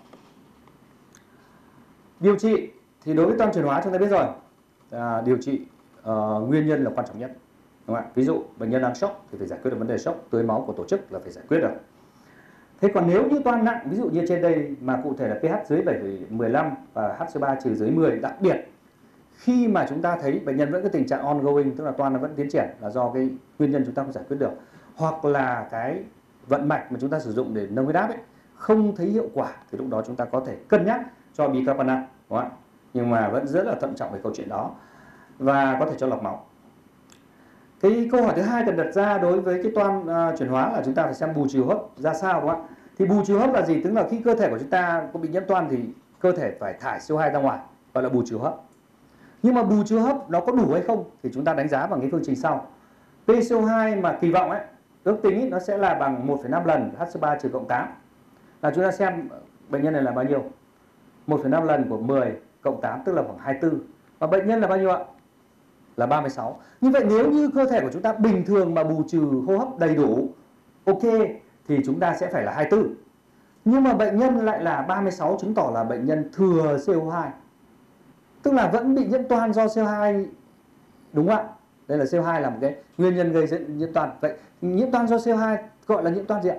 Điều trị thì đối với toan chuyển hóa chúng ta biết rồi, điều trị nguyên nhân là quan trọng nhất, đúng không ạ? Ví dụ bệnh nhân đang sốc thì phải giải quyết được vấn đề sốc, tưới máu của tổ chức là phải giải quyết được. Thế còn nếu như toan nặng, ví dụ như trên đây mà cụ thể là pH dưới 7,15 và HCO3 trừ dưới 10, đặc biệt khi mà chúng ta thấy bệnh nhân vẫn có tình trạng ongoing, tức là toan nó vẫn tiến triển, là do cái nguyên nhân chúng ta không giải quyết được, hoặc là cái vận mạch mà chúng ta sử dụng để nâng huyết áp ấy không thấy hiệu quả, thì lúc đó chúng ta có thể cân nhắc cho bicarbonate, đúng không ạ? Nhưng mà vẫn rất là thận trọng về câu chuyện đó, và có thể cho lọc máu. Cái câu hỏi thứ hai cần đặt ra đối với cái toan chuyển hóa là chúng ta phải xem bù trừ hấp ra sao, đúng không ạ? Thì bù trừ hấp là gì? Tức là khi cơ thể của chúng ta có bị nhiễm toan thì cơ thể phải thải CO2 ra ngoài, gọi là bù trừ hấp. Nhưng mà bù trừ hấp nó có đủ hay không thì chúng ta đánh giá bằng cái phương trình sau. PCO2 mà kỳ vọng ấy, ước tính ấy, nó sẽ là bằng 1,5 lần HCO3 trừ cộng 8. Là chúng ta xem bệnh nhân này là bao nhiêu? 1,5 lần của 10 cộng 8 tức là khoảng 24. Và bệnh nhân là bao nhiêu ạ? Là 36. Như vậy nếu như cơ thể của chúng ta bình thường mà bù trừ hô hấp đầy đủ, ok, thì chúng ta sẽ phải là 24. Nhưng mà bệnh nhân lại là 36, chứng tỏ là bệnh nhân thừa CO2. Tức là vẫn bị nhiễm toan do CO2, đúng không ạ? Đây là CO2 là một cái nguyên nhân gây nhiễm toan. Vậy nhiễm toan do CO2 gọi là nhiễm toan gì ạ?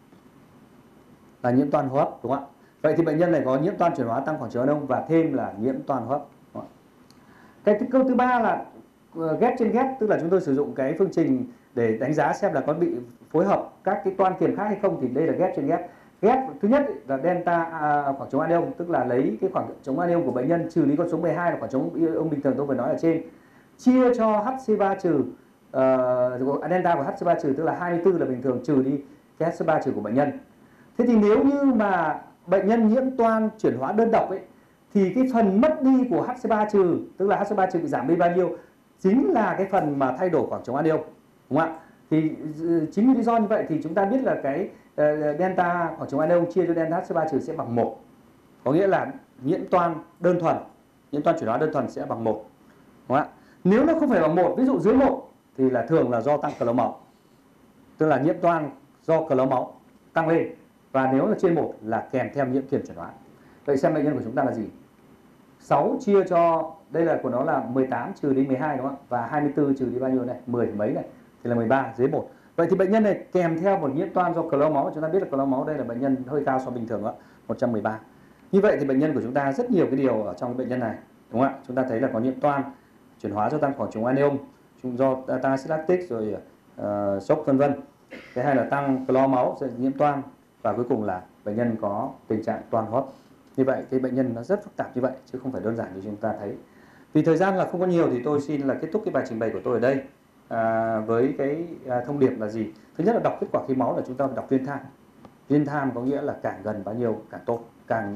Là nhiễm toan hô hấp, đúng không ạ? Vậy thì bệnh nhân này có nhiễm toan chuyển hóa tăng khoảng trống anion và thêm là nhiễm toan hô hấp. Cái câu thứ ba là ghép trên ghép, tức là chúng tôi sử dụng cái phương trình để đánh giá xem là có bị phối hợp các cái toan kiềm khác hay không, thì đây là ghép trên ghép. Ghép thứ nhất là delta khoảng trống anion, tức là lấy cái khoảng trống anion của bệnh nhân trừ đi con số 12 là khoảng trống ông bình thường tôi vừa nói ở trên, chia cho HC3 trừ delta của HC3 trừ, tức là 24 là bình thường, trừ đi cái HC3 trừ của bệnh nhân. Thế thì nếu như mà bệnh nhân nhiễm toan chuyển hóa đơn độc ấy, thì cái phần mất đi của HC3 trừ, tức là HC3 trừ bị giảm đi bao nhiêu, chính là cái phần mà thay đổi khoảng trống anion, đúng không ạ? Thì chính vì lý do như vậy thì chúng ta biết là cái delta khoảng trống anion chia cho delta HC3 trừ sẽ bằng 1. Có nghĩa là nhiễm toan đơn thuần, nhiễm toan chuyển hóa đơn thuần sẽ bằng 1, đúng không ạ? Nếu nó không phải bằng 1, ví dụ dưới 1 thì là thường là do tăng cờ máu, tức là nhiễm toan do cờ máu tăng lên, và nếu là trên 1 là kèm theo nhiễm kiềm chuyển hóa. Vậy xem bệnh nhân của chúng ta là gì? 6 chia cho, đây là của nó là 18 trừ đi 12, đúng không ạ? Và 24 trừ đi bao nhiêu này? 10 mấy này, thì là 13 dưới 1. Vậy thì bệnh nhân này kèm theo một nhiễm toan do cờ máu. Chúng ta biết là cờ máu đây là bệnh nhân hơi cao so bình thường đó, 113. Như vậy thì bệnh nhân của chúng ta rất nhiều cái điều ở trong bệnh nhân này, đúng không ạ? Chúng ta thấy là có nhiễm toan chuyển hóa do tăng khoảng trống anion, do tăng axit lactic, rồi sốc vân vân. Cái hai là tăng clo máu, nhiễm toan, và cuối cùng là bệnh nhân có tình trạng toàn hô hấp. Như vậy cái bệnh nhân nó rất phức tạp như vậy chứ không phải đơn giản như chúng ta thấy. Vì thời gian là không có nhiều thì tôi xin là kết thúc cái bài trình bày của tôi ở đây với cái thông điệp là gì? Thứ nhất là đọc kết quả khí máu là chúng ta đọc real time. Real time có nghĩa là càng gần bao nhiêu càng tốt, càng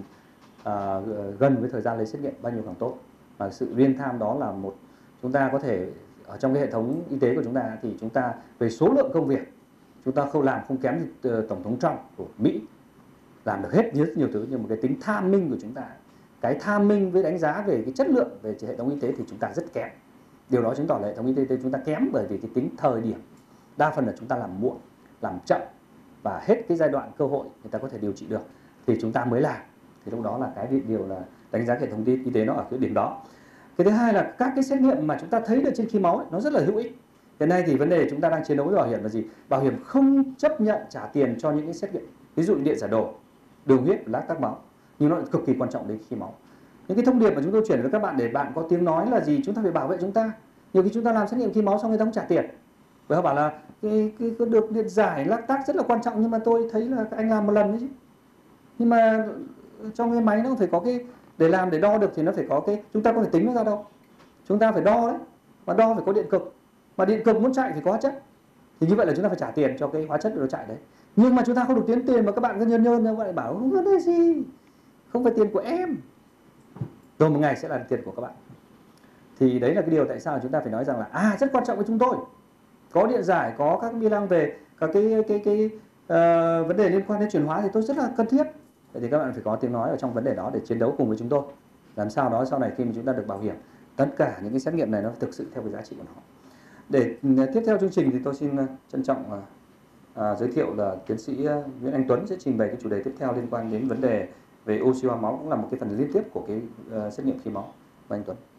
gần với thời gian lấy xét nghiệm bao nhiêu càng tốt. Và sự real time đó là một chúng ta có thể ở trong cái hệ thống y tế của chúng ta thì chúng ta về số lượng công việc chúng ta không kém Tổng thống Trump của Mỹ, làm được hết rất nhiều thứ, nhưng mà cái tính tham minh của chúng ta, cái tham minh với đánh giá về cái chất lượng về hệ thống y tế thì chúng ta rất kém. Điều đó chứng tỏ là hệ thống y tế chúng ta kém bởi vì cái tính thời điểm, đa phần là chúng ta làm muộn, làm chậm và hết cái giai đoạn cơ hội người ta có thể điều trị được thì chúng ta mới làm. Thì lúc đó là cái điều là đánh giá hệ thống y tế nó ở cái điểm đó. Cái thứ hai là các cái xét nghiệm mà chúng ta thấy được trên khí máu ấy, nó rất là hữu ích. Hiện nay thì vấn đề chúng ta đang chiến đấu với bảo hiểm là gì? Bảo hiểm không chấp nhận trả tiền cho những cái xét nghiệm, ví dụ điện giải đồ, đường huyết, lát tắc máu, nhưng nó cực kỳ quan trọng đến khí máu. Những cái thông điệp mà chúng tôi chuyển với các bạn để bạn có tiếng nói là gì? Chúng ta phải bảo vệ chúng ta. Nhiều khi chúng ta làm xét nghiệm khí máu xong người ta không trả tiền. Bởi họ bảo là cái được điện giải lát tắc rất là quan trọng, nhưng mà tôi thấy là anh làm một lần đấy chứ. Nhưng mà trong cái máy nó phải có cái để đo được thì nó phải có cái, chúng ta có thể tính nó ra đâu. Chúng ta phải đo đấy. Mà đo phải có điện cực. Mà điện cực muốn chạy thì có hóa chất. Thì như vậy là chúng ta phải trả tiền cho cái hóa chất để nó chạy đấy. Nhưng mà chúng ta không được tiến tiền mà các bạn cứ nhơn như vậy bảo không vấn đề gì. Không phải tiền của em. Rồi một ngày sẽ là tiền của các bạn. Thì đấy là cái điều tại sao chúng ta phải nói rằng là rất quan trọng với chúng tôi. Có điện giải, có các bilang về các cái vấn đề liên quan đến chuyển hóa thì tôi rất là cần thiết. Vậy thì các bạn phải có tiếng nói ở trong vấn đề đó để chiến đấu cùng với chúng tôi. Làm sao đó sau này khi mà chúng ta được bảo hiểm, tất cả những cái xét nghiệm này nó thực sự theo cái giá trị của nó. Để tiếp theo chương trình thì tôi xin trân trọng giới thiệu là tiến sĩ Nguyễn Anh Tuấn sẽ trình bày cái chủ đề tiếp theo liên quan đến vấn đề về oxy hóa máu, cũng là một cái phần liên tiếp của cái xét nghiệm khí máu. Và anh Tuấn.